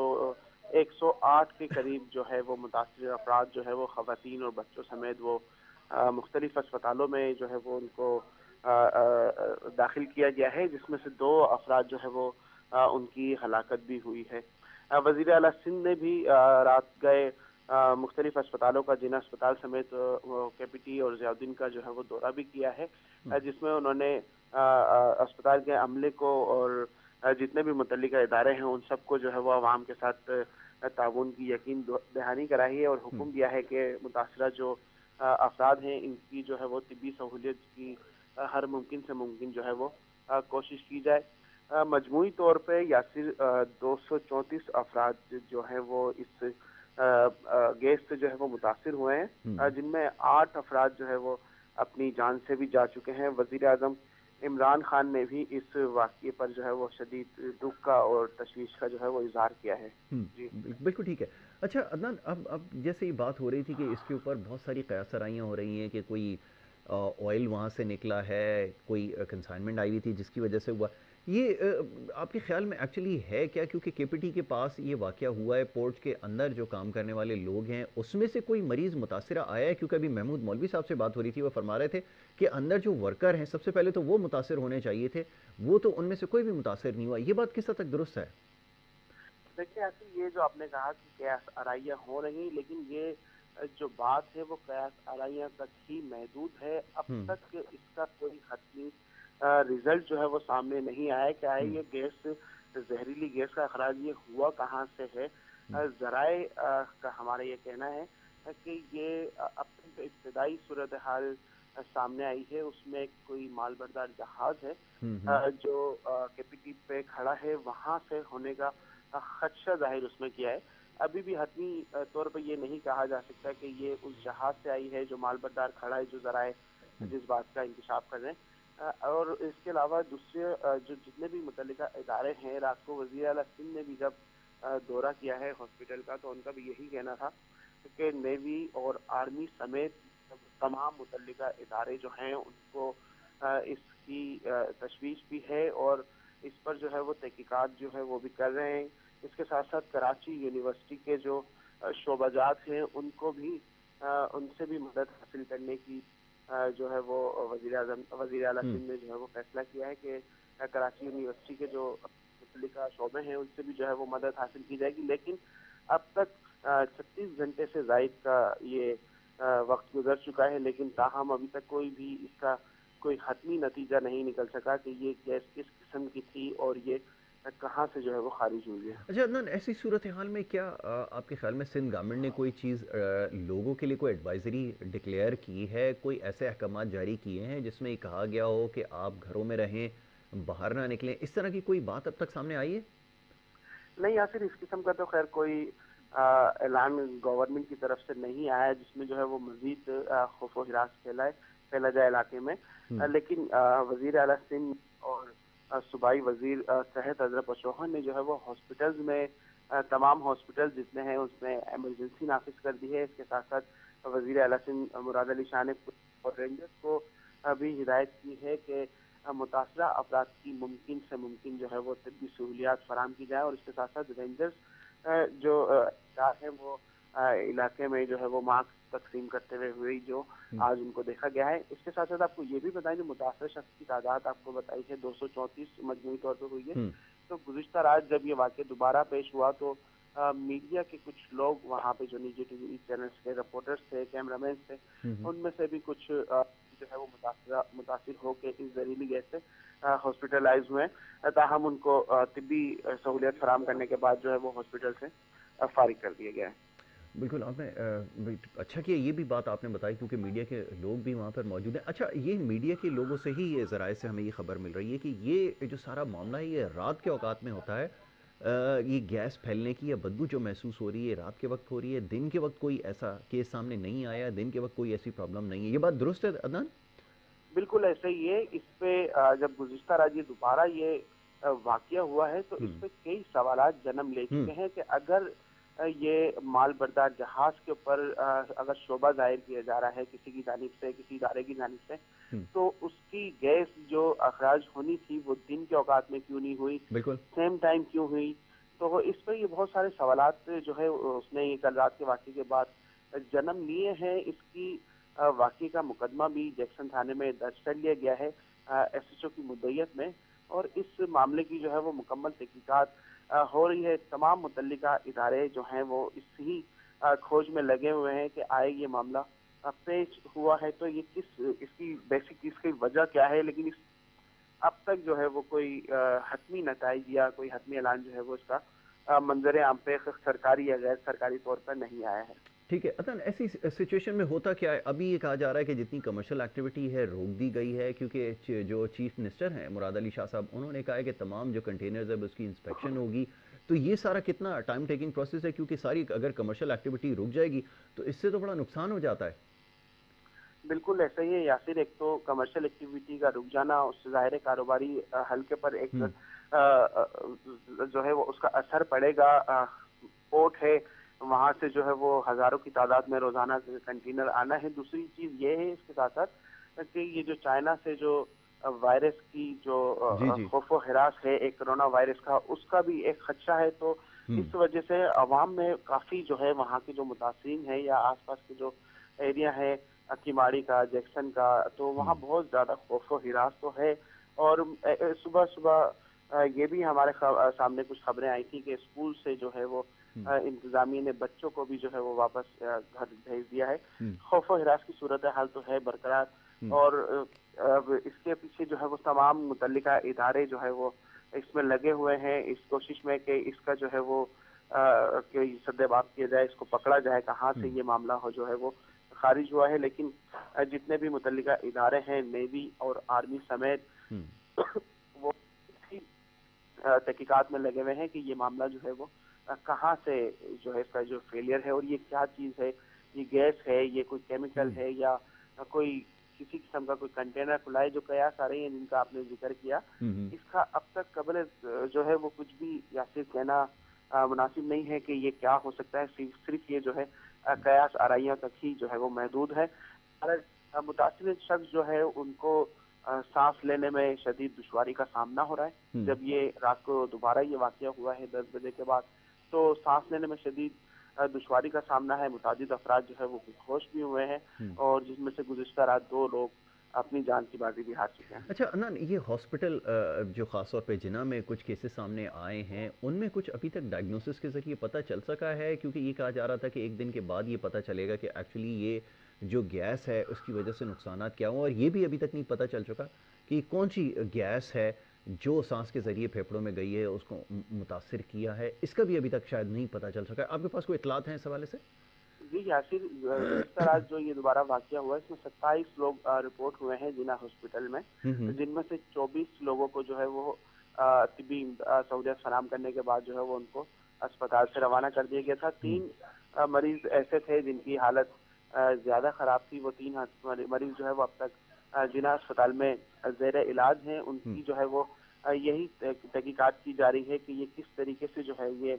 108 کے قریب جو ہے وہ متاثر افراد جو ہے وہ خواتین اور بچوں سمیت وہ مختلف اسپتالوں میں جو ہے وہ ان کو داخل کیا گیا ہے, جس میں سے 2 افراد جو ہے وہ ان کی ہلاکت بھی ہوئی ہے. وزیر اعلیٰ سندھ نے بھی رات گئے مختلف اسپتالوں کا, جنا اسپتال سمیت کے پی ٹی اور ضیاء الدین کا جو ہے وہ دورہ بھی کیا ہے, جس میں انہوں نے اسپتال کے عملے کو اور جتنے بھی متعلقہ ادارے ہیں ان سب کو جو ہے وہ عوام کے ساتھ تعاون کی یقین دہانی کرائی ہے, اور حکم دیا ہے کہ متاثرہ جو افراد ہیں ان کی جو ہے وہ طبی سہولیت کی ہر ممکن سے ممکن جو ہے وہ کوشش کی جائے. مجموعی طور پہ یاسر 234 افراد جو ہیں وہ اس گیس سے جو ہے وہ متاثر ہوئے ہیں, جن میں 8 افراد جو ہے وہ اپنی جان سے بھی جا چکے ہیں. وزیر اعظم عمران خان نے بھی اس واقعے پر جو ہے وہ شدید دکھ کا اور تشویش کا جو ہے وہ اظہار کیا ہے. جی بالکل ٹھیک ہے. اچھا عدنان, اب جیسے یہ بات ہو رہی تھی کہ اس کے اوپر بہت ساری قیاس آرائیاں ہو رہی ہیں کہ کوئی آئل وہاں سے نکلا ہے, کوئی کنسائنمنٹ آئی ہوئی تھی جس کی وجہ سے ہوا. یہ آپ کے خیال میں ایکچولی ہے کیا؟ کیونکہ کے پی ٹی کے پاس یہ واقعہ ہوا ہے, پورٹ کے اندر جو کام کرنے والے لوگ ہیں اس میں سے کوئی مریض متاثرہ آیا ہے؟ کیونکہ ابھی محمود مولوی صاحب سے بات ہو رہی تھی, وہ فرما رہے تھے کہ اندر جو ورکر ہیں سب سے پہلے تو وہ متاثر ہونے چاہیے تھے, وہ تو ان میں سے کوئی بھی متاثر نہیں ہوا. یہ بات کس حد تک درست ہے؟ دیکھیں ایسی یہ جو آپ نے کہا کہ قیاس آرائیاں ہو رہی, لیکن یہ جو بات ہے وہ قیاس آرائیاں تک ہی محدود ہے. اب تک اس کا کوئی حتمی رزلٹ جو ہے وہ سامنے نہیں آیا کہ آئے یہ گیس زہریلی گیس کا اخراج یہ ہوا کہاں سے ہے. ذرائع کا ہمارا یہ کہنا ہے کہ یہ اب تک ابتدائی صورتحال سامنے آئی ہے, اس میں کوئی مال بردار جہاز ہے جو کے پی ٹی پہ کھڑا ہے, وہاں سے ہونے کا خدشہ ظاہر اس میں کیا ہے. ابھی بھی حتمی طور پہ یہ نہیں کہا جا سکتا کہ یہ اس جہاز سے آئی ہے جو مال بردار کھڑا ہے, جو ذرائع جس بات کا انکشاف کر رہے ہیں. اور اس کے علاوہ دوسرے جو جتنے بھی متعلقہ ادارے ہیں, رات کو وزیر اعلیٰ سندھ نے بھی جب دورہ کیا ہے ہاسپٹل کا تو ان کا بھی یہی کہنا تھا کہ نیوی اور آرمی سمیت تمام متعلقہ ادارے جو ہیں ان کو اس کی تشویش بھی ہے اور اس پر جو ہے وہ تحقیقات جو ہے وہ بھی کر رہے ہیں. اس کے ساتھ ساتھ کراچی یونیورسٹی کے جو شعبہ جات ہیں ان کو بھی ان سے بھی مدد حاصل کرنے کی جو ہے وہ وزیر اعلیٰ سندھ نے جو ہے وہ فیصلہ کیا ہے کہ کراچی یونیورسٹی کے جو متعلقہ شعبے ہیں ان سے بھی جو ہے وہ مدد حاصل کی جائے گی. لیکن اب تک 36 گھنٹے سے زائد کا یہ وقت گزر چکا ہے, لیکن تاہم ابھی تک کوئی بھی اس کا کوئی حتمی نتیجہ نہیں نکل سکا کہ یہ گیس کس قسم کی تھی اور یہ کہاں سے جو ہے وہ خارج ہوئی ہے. اچھا عدنان, ایسی صورتحال میں کیا آپ کے خیال میں سندھ گورنمنٹ نے کوئی چیز لوگوں کے لیے کوئی ایڈوائزری ڈکلیئر کی ہے, کوئی ایسے احکامات جاری کیے ہیں جس میں یہ کہا گیا ہو کہ آپ گھروں میں رہیں, باہر نہ نکلیں, اس طرح کی کوئی بات اب تک سامنے آئی ہے؟ نہیں یاسر, اس قسم کا تو خیر کوئی اعلان گورنمنٹ کی طرف سے نہیں آیا جس میں جو ہے وہ مزید خوف و ہراس پھیلا جائے علاقے میں. لیکن وزیر اعلیٰ سندھ اور صوبائی وزیر صحت حضرت چوہان نے جو ہے وہ ہاسپٹلز میں तमाम हॉस्पिटल जितने हैं उसमें एमरजेंसी नाफिज कर दी है। इसके साथ साथ वज़ीर आला सिंध मुराद अली शाह ने और रेंजर्स को भी हिदायत की है कि मुतासरा अफराद की मुमकिन से मुमकिन जो है वो तिब्बी सहूलियात फराहम की जाए। और इसके साथ साथ रेंजर्स जो है वो इलाके में जो है वो मास्क तकसीम करते हुए जो आज उनको देखा गया है। इसके साथ साथ आपको ये भी बताएं जो मुतासर शख्स की तादाद आपको बताई है 234 मजमूई तौर पर हुई है। तो गुज़िश्ता रात जब ये वाक़या दोबारा पेश हुआ तो मीडिया के कुछ लोग वहाँ पे जो निजी टीवी चैनल्स के रिपोर्टर्स थे, कैमरामैन थे, उनमें से भी कुछ जो है वो मुतासिर हो के इस जहरीली गैस से हॉस्पिटलाइज हुए। ताहम उनको तिब्बी सहूलियत फराहम करने के बाद जो है वो हॉस्पिटल से फारिग कर दिया गया है। बिल्कुल, आपने अच्छा किया ये भी बात आपने बताई क्योंकि मीडिया के लोग भी वहाँ पर मौजूद हैं। अच्छा, ये मीडिया के लोगों से ही ये ज़राए से हमें ये खबर मिल रही है कि ये जो सारा मामला है ये रात के औकात में होता है। ये गैस फैलने की या बदबू जो महसूस हो रही है रात के वक्त हो रही है, दिन के वक्त कोई ऐसा केस सामने नहीं आया, दिन के वक्त कोई ऐसी प्रॉब्लम नहीं है, ये बात दुरुस्त है अदनान? बिल्कुल ऐसा ही है। इस पे जब गुज़िश्ता रात ये दोबारा ये वाक़या हुआ है तो इस पे कई सवालात जन्म ले चुके हैं कि अगर ये माल बरदार जहाज के ऊपर अगर शोभा जाहिर किया जा रहा है किसी की जानिब से, किसी इदारे की जानिब से, तो उसकी गैस जो अखराज होनी थी वो दिन के औकात में क्यों नहीं हुई, सेम टाइम क्यों हुई। तो इस पर ये बहुत सारे सवालात जो है उसने ये कल रात के वाक़ये के बाद जन्म लिए हैं। इसकी वाक़ये का मुकदमा भी जैक्सन थाने में दर्ज कर लिया गया है SHO की मुद्दइयत में। और इस मामले की जो है वो मुकम्मल तहकीकात हो रही है। तमाम मुतल्लिका इदारे जो हैं वो इसी खोज में लगे हुए हैं कि आए ये मामला पेश हुआ है तो ये इसकी बेसिक इसकी वजह क्या है। लेकिन अब तक जो है वो कोई हतमी नताइज या कोई हतमी ऐलान जो है वो इसका मंजर आम पे सरकारी या गैर सरकारी तौर पर नहीं आया है। ठीक है अदनान, ऐसी सिचुएशन में होता क्या है? अभी ये कहा जा रहा है कि जितनी कमर्शियल एक्टिविटी है रोक दी गई है क्योंकि जो चीफ मिनिस्टर हैं मुराद अली शाह साहब, उन्होंने कहा है कि तमाम जो कंटेनर्स है उसकी इंस्पेक्शन होगी। तो ये सारा कितना टाइम टेकिंग प्रोसेस है क्योंकि सारी अगर कमर्शियल एक्टिविटी रुक जाएगी तो इससे तो बड़ा नुकसान हो जाता है। बिल्कुल ऐसा ही है यासिर। एक तो कमर्शियल एक्टिविटी का रुक जाना उससे ज़ाहिर कारोबारी हल्के पर एक जो है वो उसका असर पड़ेगा। पोर्ट है वहाँ से जो है वो हज़ारों की तादाद में रोज़ाना कंटेनर आना है। दूसरी चीज़ ये है इसके साथ साथ कि ये जो चाइना से जो वायरस की जो खौफ व हिरास है एक कोरोना वायरस का, उसका भी एक खदशा है। तो इस वजह से अवाम में काफ़ी जो है वहाँ के जो मुतासिरीन है या आसपास के जो एरिया है किमाड़ी का, जैक्सन का, तो वहाँ बहुत ज़्यादा खौफ व हिरास तो है। और सुबह सुबह ये भी हमारे सामने कुछ खबरें आई थी कि स्कूल से जो है वो इंतजामिया ने बच्चों को भी जो है वो वापस घर भेज दिया है। खौफ व हिरास की सूरत हाल तो है बरकरार। और इसके पीछे जो है वो तमाम मुतल्लिका इदारे जो है वो इसमें लगे हुए हैं इस कोशिश में कि इसका जो है वो सद्देबाब किया जाए, इसको पकड़ा जाए कहाँ से ये मामला हो जो है वो खारिज हुआ है। लेकिन जितने भी मुतल्लिका इदारे हैं नेवी और आर्मी समेत वो इसी तहकीकात में लगे हुए हैं कि ये मामला जो है वो कहाँ से जो है इसका जो फेलियर है और ये क्या चीज़ है, ये गैस है, ये कोई केमिकल है या कोई किसी किस्म का कोई कंटेनर खुलाए। जो कयास आ रही है जिनका आपने जिक्र किया, इसका अब तक कबल जो है वो कुछ भी या सिर्फ कहना मुनासिब नहीं है कि ये क्या हो सकता है। सिर्फ ये जो है कयास आराइयों तक ही जो है वो महदूद है। मुतासिर शख्स जो है उनको सांस लेने में शदीद दुश्वारी का सामना हो रहा है। जब ये रात को दोबारा ये वाक़या हुआ है 10 बजे के बाद, तो सांस लेने में शदीद दुश्वारी का सामना है। मुतादिद अफराद जो है वो बेहोश भी हुए हैं और जिसमें से गुज़िश्ता रात 2 लोग अपनी जान की बाजी भी हार चुके हैं। अच्छा अदनान, ये हॉस्पिटल जो ख़ास तौर पे जिना में कुछ केसेस सामने आए हैं उनमें कुछ अभी तक डायग्नोसिस के ज़रिए पता चल सका है? क्योंकि ये कहा जा रहा था कि एक दिन के बाद ये पता चलेगा कि एक्चुअली ये जो गैस है उसकी वजह से नुकसानात क्या हुआ, और ये भी अभी तक नहीं पता चल चुका कि कौन सी गैस है जो सांस के ज़रिए फेफड़ों में गई है उसको मुतासिर किया है। इसका भी अभी तक शायद नहीं पता चल सका। आपके पास कोई इतलात हैं इस हवाले से? जी यासिर, इस तरह जो ये दोबारा वाक़या हुआ इसमें 27 लोग रिपोर्ट हुए हैं जिना हॉस्पिटल में, जिनमें से 24 लोगों को जो है वो तिब्बी सहूलियत फराहम करने के बाद जो है वो उनको अस्पताल से रवाना कर दिया गया था। 3 मरीज ऐसे थे जिनकी हालत ज़्यादा ख़राब थी। वो 3 मरीज जो है वो अब तक जिना अस्पताल में ज़ेर इलाज हैं। उनकी जो है वो यही तहकीकात की जा रही है कि ये किस तरीके से जो है ये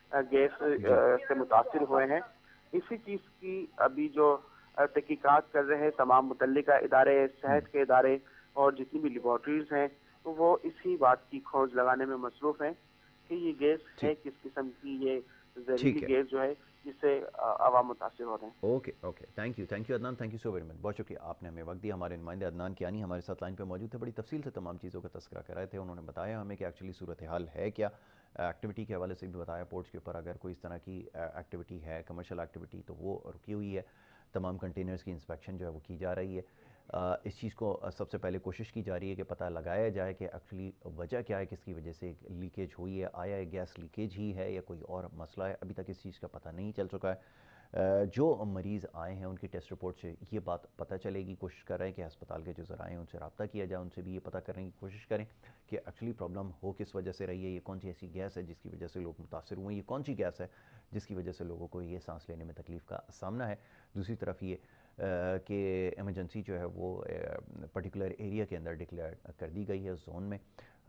गैस से मुतासिर हुए हैं। इसी चीज़ की अभी जो तहकीकात कर रहे हैं तमाम मुतल्लिका इदारे, सेहत के इदारे और जितनी भी लेबॉर्ट्रीज हैं, तो वो इसी बात की खोज लगाने में मसरूफ़ हैं कि ये गैस है किस किस्म की, ये जहरीली गैस जो है जिससे आवाम मुतासिर हो रहे हैं। Okay thank you Adnan, thank you so very much, बहुत शुक्रिया, आपने हमें वक्त दिया। हमारे नुमाइंदे अदनान कियानी हमारे साथ लाइन पे मौजूद थे, बड़ी तफसील से तमाम चीज़ों का तस्करा कर रहे थे। उन्होंने बताया हमें कि एक्चुअली सूरत हाल है क्या, एक्टिविटी के हवाले से भी बताया, पोर्ट्स के ऊपर अगर कोई इस तरह की एक्टिविटी है, कमर्शियल एक्टिविटी, तो वो रुकी हुई है। तमाम कंटेनर्स की इंस्पेक्शन जो है वो की जा रही है। इस चीज़ को सबसे पहले कोशिश की जा रही है कि पता लगाया जाए कि एक्चुअली वजह क्या है, किसकी वजह से लीकेज हुई है, आया है गैस लीकेज ही है या कोई और मसला है, अभी तक इस चीज़ का पता नहीं चल चुका है। जो मरीज़ आए हैं उनकी टेस्ट रिपोर्ट से ये बात पता चलेगी। कोशिश कर रहे हैं कि अस्पताल के जो ज़राए हैं उनसे रब्ता किया जाए, उनसे भी ये पता करने की कोशिश करें कि एक्चुअली प्रॉब्लम हो किस वजह से रही है, ये कौन सी ऐसी गैस है जिसकी वजह से लोग मुतासर हुए हैं, ये कौन सी गैस है जिसकी वजह से लोगों को ये सांस लेने में तकलीफ़ का सामना है। दूसरी तरफ ये कि एमरजेंसी जो है वो पर्टिकुलर एरिया के अंदर डिक्लेयर कर दी गई है जोन में।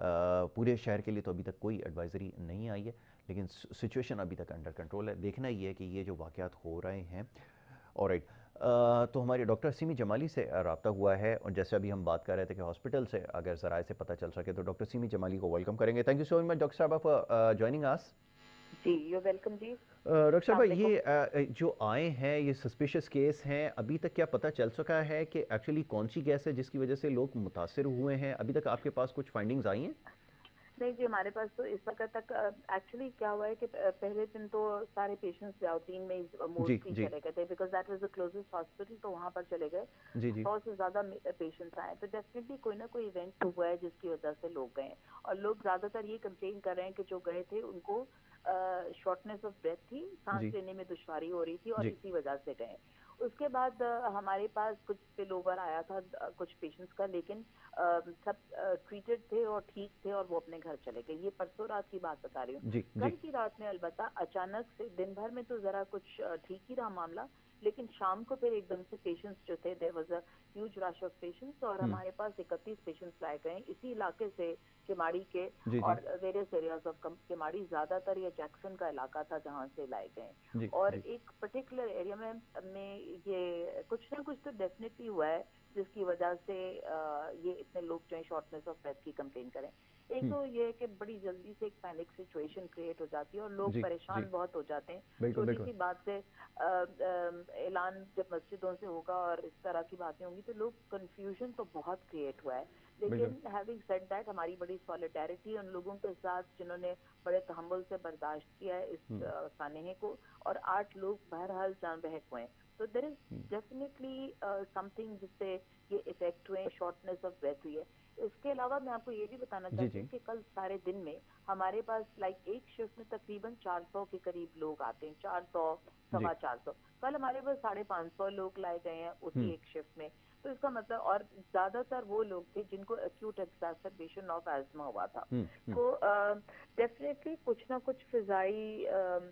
पूरे शहर के लिए तो अभी तक कोई एडवाइज़री नहीं आई है, लेकिन सिचुएशन अभी तक अंडर कंट्रोल है। देखना ये है कि ये जो वाक़यात हो रहे हैं। ऑलराइट, तो हमारे डॉक्टर सिमी जमाली से रब्ता हुआ है, और जैसे अभी हम बात कर रहे थे कि हॉस्पिटल से अगर ज़राए से पता चल सके तो डॉक्टर सिमी जमाली को वेलकम करेंगे। Thank you so much doctor साहब फॉर जॉइनिंग अस। जी यू वेलकम जी। डॉक्टर साहब, ये जो आए हैं ये सस्पिशियस केस हैं, अभी तक क्या पता चल सका है कि एक्चुअली कौन सी गैस है जिसकी वजह से लोग मुतासिर हुए हैं? अभी तक आपके पास कुछ फाइंडिंग्स आई हैं? नहीं जी, हमारे पास तो इस वक्त तक एक्चुअली क्या हुआ है कि पहले दिन तो सारे पेशेंट्स जाउटीन में मोस्टली चले गए थे, because that was the closest hospital, तो वहाँ पर चले गए। 100 से ज़्यादा पेशेंट्स आए, तो डेफिनेटली कोई ना कोई इवेंट हुआ है जिसकी वजह से लोग गए। और लोग ज़्यादातर ये कंप्लेन कर रहे हैं कि जो गए थे उनको शॉर्टनेस ऑफ ब्रेथ थी, सांस लेने में दुश्वारी हो रही थी और इसी वजह से गए। उसके बाद हमारे पास कुछ स्पिल ओवर आया था कुछ पेशेंट्स का, लेकिन सब ट्रीटेड थे और ठीक थे और वो अपने घर चले गए। ये परसों रात की बात बता रही हूँ। कल की रात में अलबत्ता अचानक से, दिन भर में तो जरा कुछ ठीक ही रहा मामला, लेकिन शाम को फिर एकदम से पेशेंट्स जो थे, there was a huge rush of patients, और हमारे पास 31 पेशेंट्स लाए गए इसी इलाके से, केमाड़ी के और वेरियस एरियाज ऑफ केमाड़ी, ज्यादातर ये जैक्सन का इलाका था जहाँ से लाए गए। और एक पर्टिकुलर एरिया में ये कुछ ना कुछ तो डेफिनेटली हुआ है जिसकी वजह से ये इतने लोग जो है शॉर्टनेस ऑफ ब्रेथ की कंप्लेन करें। एक तो ये है कि बड़ी जल्दी से एक पैनिक सिचुएशन क्रिएट हो जाती है और लोग परेशान बहुत हो जाते हैं। छोटी सी बात से ऐलान जब मस्जिदों से होगा और इस तरह की बातें होंगी तो लोग कंफ्यूजन तो बहुत क्रिएट हुआ है। लेकिन हैविंग सेड दैट, हमारी बड़ी सॉलिडारिटी उन लोगों के साथ जिन्होंने बड़े तहम्मुल से बर्दाश्त किया है इस सानेहे को, और 8 लोग बहरहाल जान बहक हुए हैं। तो देयर इज डेफिनेटली समथिंग जिससे ये इफेक्ट हुए, शॉर्टनेस ऑफ ब्रेथ हुई है। इसके अलावा मैं आपको ये भी बताना चाहती हूँ कि कल सारे दिन में हमारे पास एक शिफ्ट में तकरीबन 400 के करीब लोग आते हैं, 400 सवा 400। कल हमारे पास 550 लोग लाए गए हैं उसी एक शिफ्ट में। तो इसका मतलब, और ज्यादातर वो लोग थे जिनको एक्यूट एक्सार्बेशन ऑफ एस्मा हुआ था। तो डेफिनेटली कुछ ना कुछ फिजाई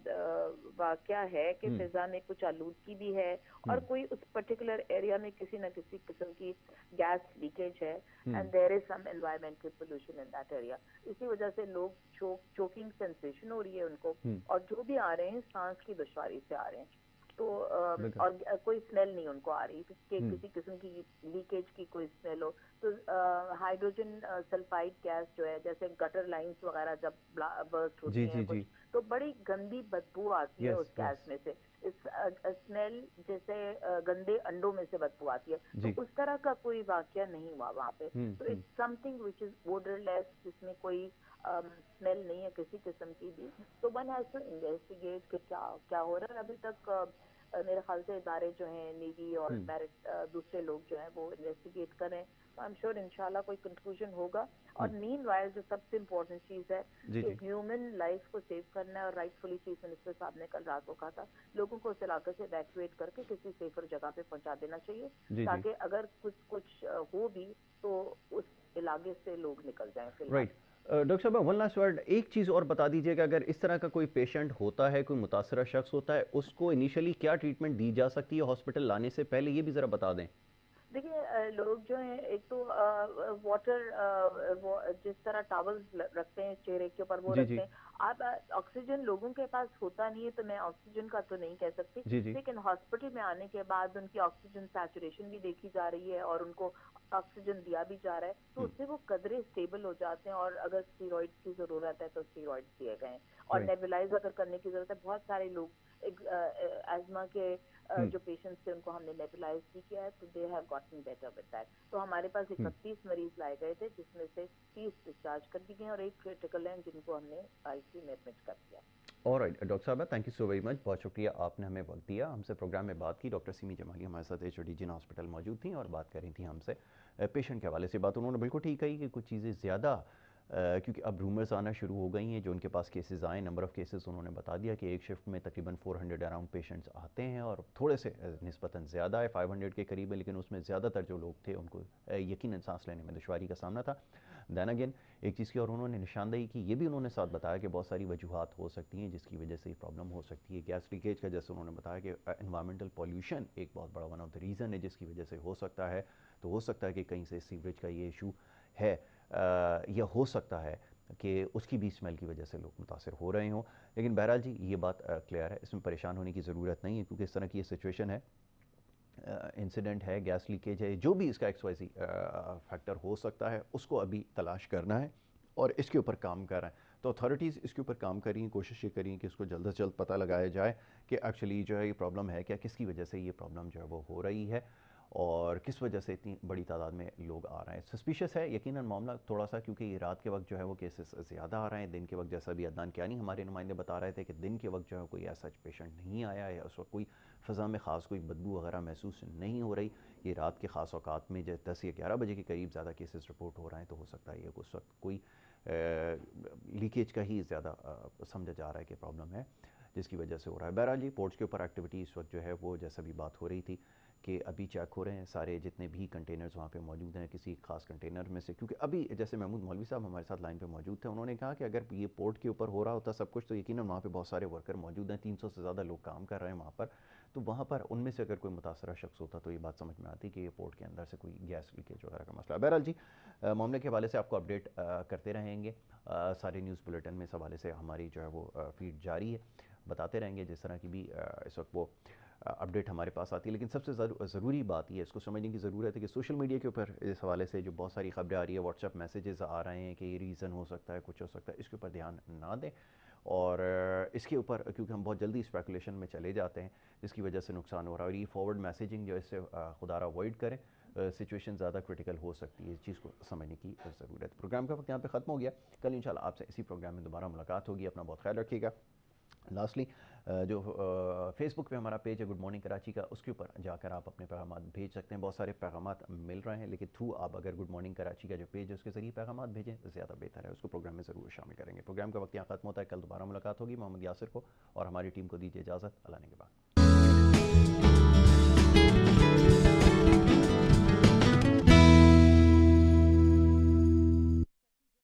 वाकया है कि फिजा में कुछ आलूदगी भी है और कोई उस पर्टिकुलर एरिया में किसी न किसी किस्म की गैस लीकेज है, and there is some environmental pollution in that area. इसी वजह से लोग चोकिंग सेंसेशन हो रही है उनको, और जो भी आ रहे हैं सांस की दुश्वारी से आ रहे हैं। तो और कोई स्मेल नहीं उनको आ रही कि किसी किस्म की लीकेज की कोई स्मेल हो। तो हाइड्रोजन सल्फाइड गैस जो है, जैसे गटर लाइंस वगैरह जब बर्स्ट होती हैं कुछ, तो बड़ी गंदी बदबू आती है उस गैस में से। इस स्मेल जैसे गंदे अंडों में से बदबू आती है, तो उस तरह का कोई वाकया नहीं हुआ वहाँ पे। तो it's something which is odourless, जिसमें कोई स्मेल नहीं है किसी किस्म की भी। तो वन हैज टू इन्वेस्टिगेट कि क्या हो रहा है। अभी तक मेरे ख्याल से इदारे जो हैं, नेवी और दूसरे लोग जो हैं वो इन्वेस्टिगेट करें, तो आई एम श्योर इंशाल्लाह कोई कंक्लूजन होगा। और मीनवाइल जो सबसे इम्पोर्टेंट चीज़ है कि ह्यूमन लाइफ को सेव करना है, और राइटफुली चीफ मिनिस्टर साहब ने कल रात को कहा था लोगों को उस इलाके से इवैक्यूएट करके किसी सेफर जगह पे पहुंचा देना चाहिए, ताकि अगर कुछ हो भी तो उस इलाके से लोग निकल जाएं फिलहाल। डॉक्टर साहब, वन लास्ट वर्ड, एक चीज़ और बता दीजिएगा, अगर इस तरह का कोई पेशेंट होता है, कोई मुतासरा शख्स होता है, उसको इनिशियली क्या ट्रीटमेंट दी जा सकती है हॉस्पिटल लाने से पहले, ये भी ज़रा बता दें। देखिए लोग जो हैं एक तो वाटर जिस तरह टॉवल्स रखते हैं चेहरे के ऊपर वो रखते हैं, आप ऑक्सीजन लोगों के पास होता नहीं है तो मैं ऑक्सीजन का तो नहीं कह सकती, लेकिन हॉस्पिटल में आने के बाद उनकी ऑक्सीजन सैचुरेशन भी देखी जा रही है और उनको ऑक्सीजन दिया भी जा रहा है, तो उससे वो कदरे स्टेबल हो जाते हैं, और अगर स्टीरॉइड्स की जरूरत है तो स्टीरॉइड्स दिए गए हैं, और नेबुलाइज अगर करने की जरूरत है, बहुत सारे लोग एस्मा के जो पेशेंट्स थे उनको हमने नेबुलाइज भी किया है, तो they have gotten better with that. तो हमारे पास 31 मरीज लाए गए थे, जिसमें से 30 डिस्चार्ज कर दिए गए और एक क्रिटिकल है जिनको हमने आईसीयू में एडमिट कर दिया। ऑलराइट डॉक्टर साहब, thank you so very much, बहुत शुक्रिया, आपने हमें वक्त दिया, हमसे प्रोग्राम में बात की। डॉक्टर सिमी जमाली हमारे साथ HOD जिन हॉस्पिटल मौजूद थी और बात कर रही थी हमसे पेशेंट के हवाले से बात। उन्होंने बिल्कुल ठीक कही कि कुछ चीज़ें ज़्यादा क्योंकि अब रूमर्स आना शुरू हो गई हैं, जो उनके पास केसेस आए, नंबर ऑफ़ केसेस उन्होंने बता दिया कि एक शिफ्ट में तकरीबन 400 अराउंड पेशेंट्स आते हैं और थोड़े से निस्बतन ज़्यादा है, 500 के करीब है, लेकिन उसमें ज़्यादातर जो लोग थे उनको यकीनन सांस लेने में दुश्वारी का सामना था। दैन अगेन एक चीज़ की और उन्होंने निशानदेही की, ये भी उन्होंने साथ बताया कि बहुत सारी वजूहात हो सकती हैं जिसकी वजह से ये प्रॉब्लम हो सकती है। गैस लीकेज का जैसे उन्होंने बताया कि एनवायरमेंटल पॉल्यूशन एक बहुत बड़ा वन ऑफ द रीज़न है जिसकी वजह से हो सकता है, तो हो सकता है कि कहीं से सीवरेज का ये इशू है, या हो सकता है कि उसकी भी स्मेल की वजह से लोग मुतासर हो रहे हों। लेकिन बहरहाल जी ये बात क्लियर है, इसमें परेशान होने की ज़रूरत नहीं है, क्योंकि इस तरह की ये सिचुएशन है, इंसिडेंट है, गैस लीकेज है, जो भी इसका XYZ फैक्टर हो सकता है उसको अभी तलाश करना है और इसके ऊपर काम कर रहा है। तो अथॉरिटीज़ इसके ऊपर काम कर रही हैं, कोशिश ये करें कि इसको जल्द से जल्द पता लगाया जाए कि एक्चुअली जो है ये प्रॉब्लम है क्या, किसकी वजह से ये प्रॉब्लम जो है वो हो रही है और किस वजह से इतनी बड़ी तादाद में लोग आ रहे हैं। सस्पिशियस है यकीनन मामला थोड़ा सा, क्योंकि ये रात के वक्त जो है वो केसेस ज़्यादा आ रहे हैं। दिन के वक्त जैसा भी अदनान कियानी हमारे नुमाइंदे बता रहे थे कि दिन के वक्त जो है कोई ऐसा पेशेंट नहीं आया है, उस वक्त कोई फ़ज़ा में ख़ास कोई बदबू वगैरह महसूस नहीं हो रही। ये रात के ख़ास औकात में जो 10 या 11 बजे के करीब ज़्यादा केसेस रिपोर्ट हो रहे हैं, तो हो सकता है ये उस वक्त कोई लीकेज का ही ज़्यादा समझा जा रहा है कि प्रॉब्लम है जिसकी वजह से हो रहा है। बहरहाल जी पोर्ट्स के ऊपर एक्टिविटी इस वक्त जो है वो जैसा भी बात हो रही थी कि अभी चेक हो रहे हैं सारे जितने भी कंटेनर्स वहाँ पे मौजूद हैं, किसी खास कंटेनर में से, क्योंकि अभी जैसे महमूद मौलवी साहब हमारे साथ लाइन पे मौजूद थे, उन्होंने कहा कि अगर ये पोर्ट के ऊपर हो रहा होता सब कुछ तो यकीनन वहाँ पे बहुत सारे वर्कर मौजूद हैं, 300 से ज़्यादा लोग काम कर रहे हैं वहाँ पर, तो वहाँ पर उनमें से अगर कोई मुतासरा शख्स होता तो ये बात समझ में आती कि ये पोर्ट के अंदर से कोई गैस लीकेज वगैरह का मसला है। बहरहाल जी मामले के हवाले से आपको अपडेट करते रहेंगे, सारे न्यूज़ बुलेटिन में इस हवाले से हमारी जो है वो फीड जारी है, बताते रहेंगे जिस तरह की भी इस वक्त वो अपडेट हमारे पास आती है। लेकिन सबसे ज़रूरी बात ये इसको समझने की ज़रूरत है कि सोशल मीडिया के ऊपर इस हवाले से जो बहुत सारी खबरें आ रही है, व्हाट्सएप मैसेजेस आ रहे हैं कि ये रीज़न हो सकता है, कुछ हो सकता है, इसके ऊपर ध्यान ना दें और इसके ऊपर क्योंकि हम बहुत जल्दी स्पेकुलेशन में चले जाते हैं जिसकी वजह से नुकसान हो रहा है, और ये फॉरवर्ड मैसेजिंग जो इससे खुदारा अवॉइड करें, सिचुएशन ज़्यादा क्रिटिकल हो सकती है, इस चीज़ को समझने की ज़रूरत। प्रोग्राम का वक्त यहाँ पे ख़त्म हो गया, कल इंशाल्लाह आपसे इसी प्रोग्राम में दोबारा मुलाकात होगी, अपना बहुत ख्याल रखिएगा। लास्टली जो फेसबुक पे हमारा पेज है गुड मॉर्निंग कराची का, उसके ऊपर जाकर आप अपने पैगाम भेज सकते हैं, बहुत सारे पैगाम मिल रहे हैं, लेकिन थ्रू आप अगर गुड मॉर्निंग कराची का जो पेज है उसके ज़रिए पैगाम भेजें तो ज़्यादा बेहतर है, उसको प्रोग्राम में ज़रूर शामिल करेंगे। प्रोग्राम का वक्त यहाँ ख़त्म होता है, कल दोबारा मुलाकात होगी। मोहम्मद यासिर को और हमारी टीम को दीजिए इजाज़त, अल्लाह ने के बाद।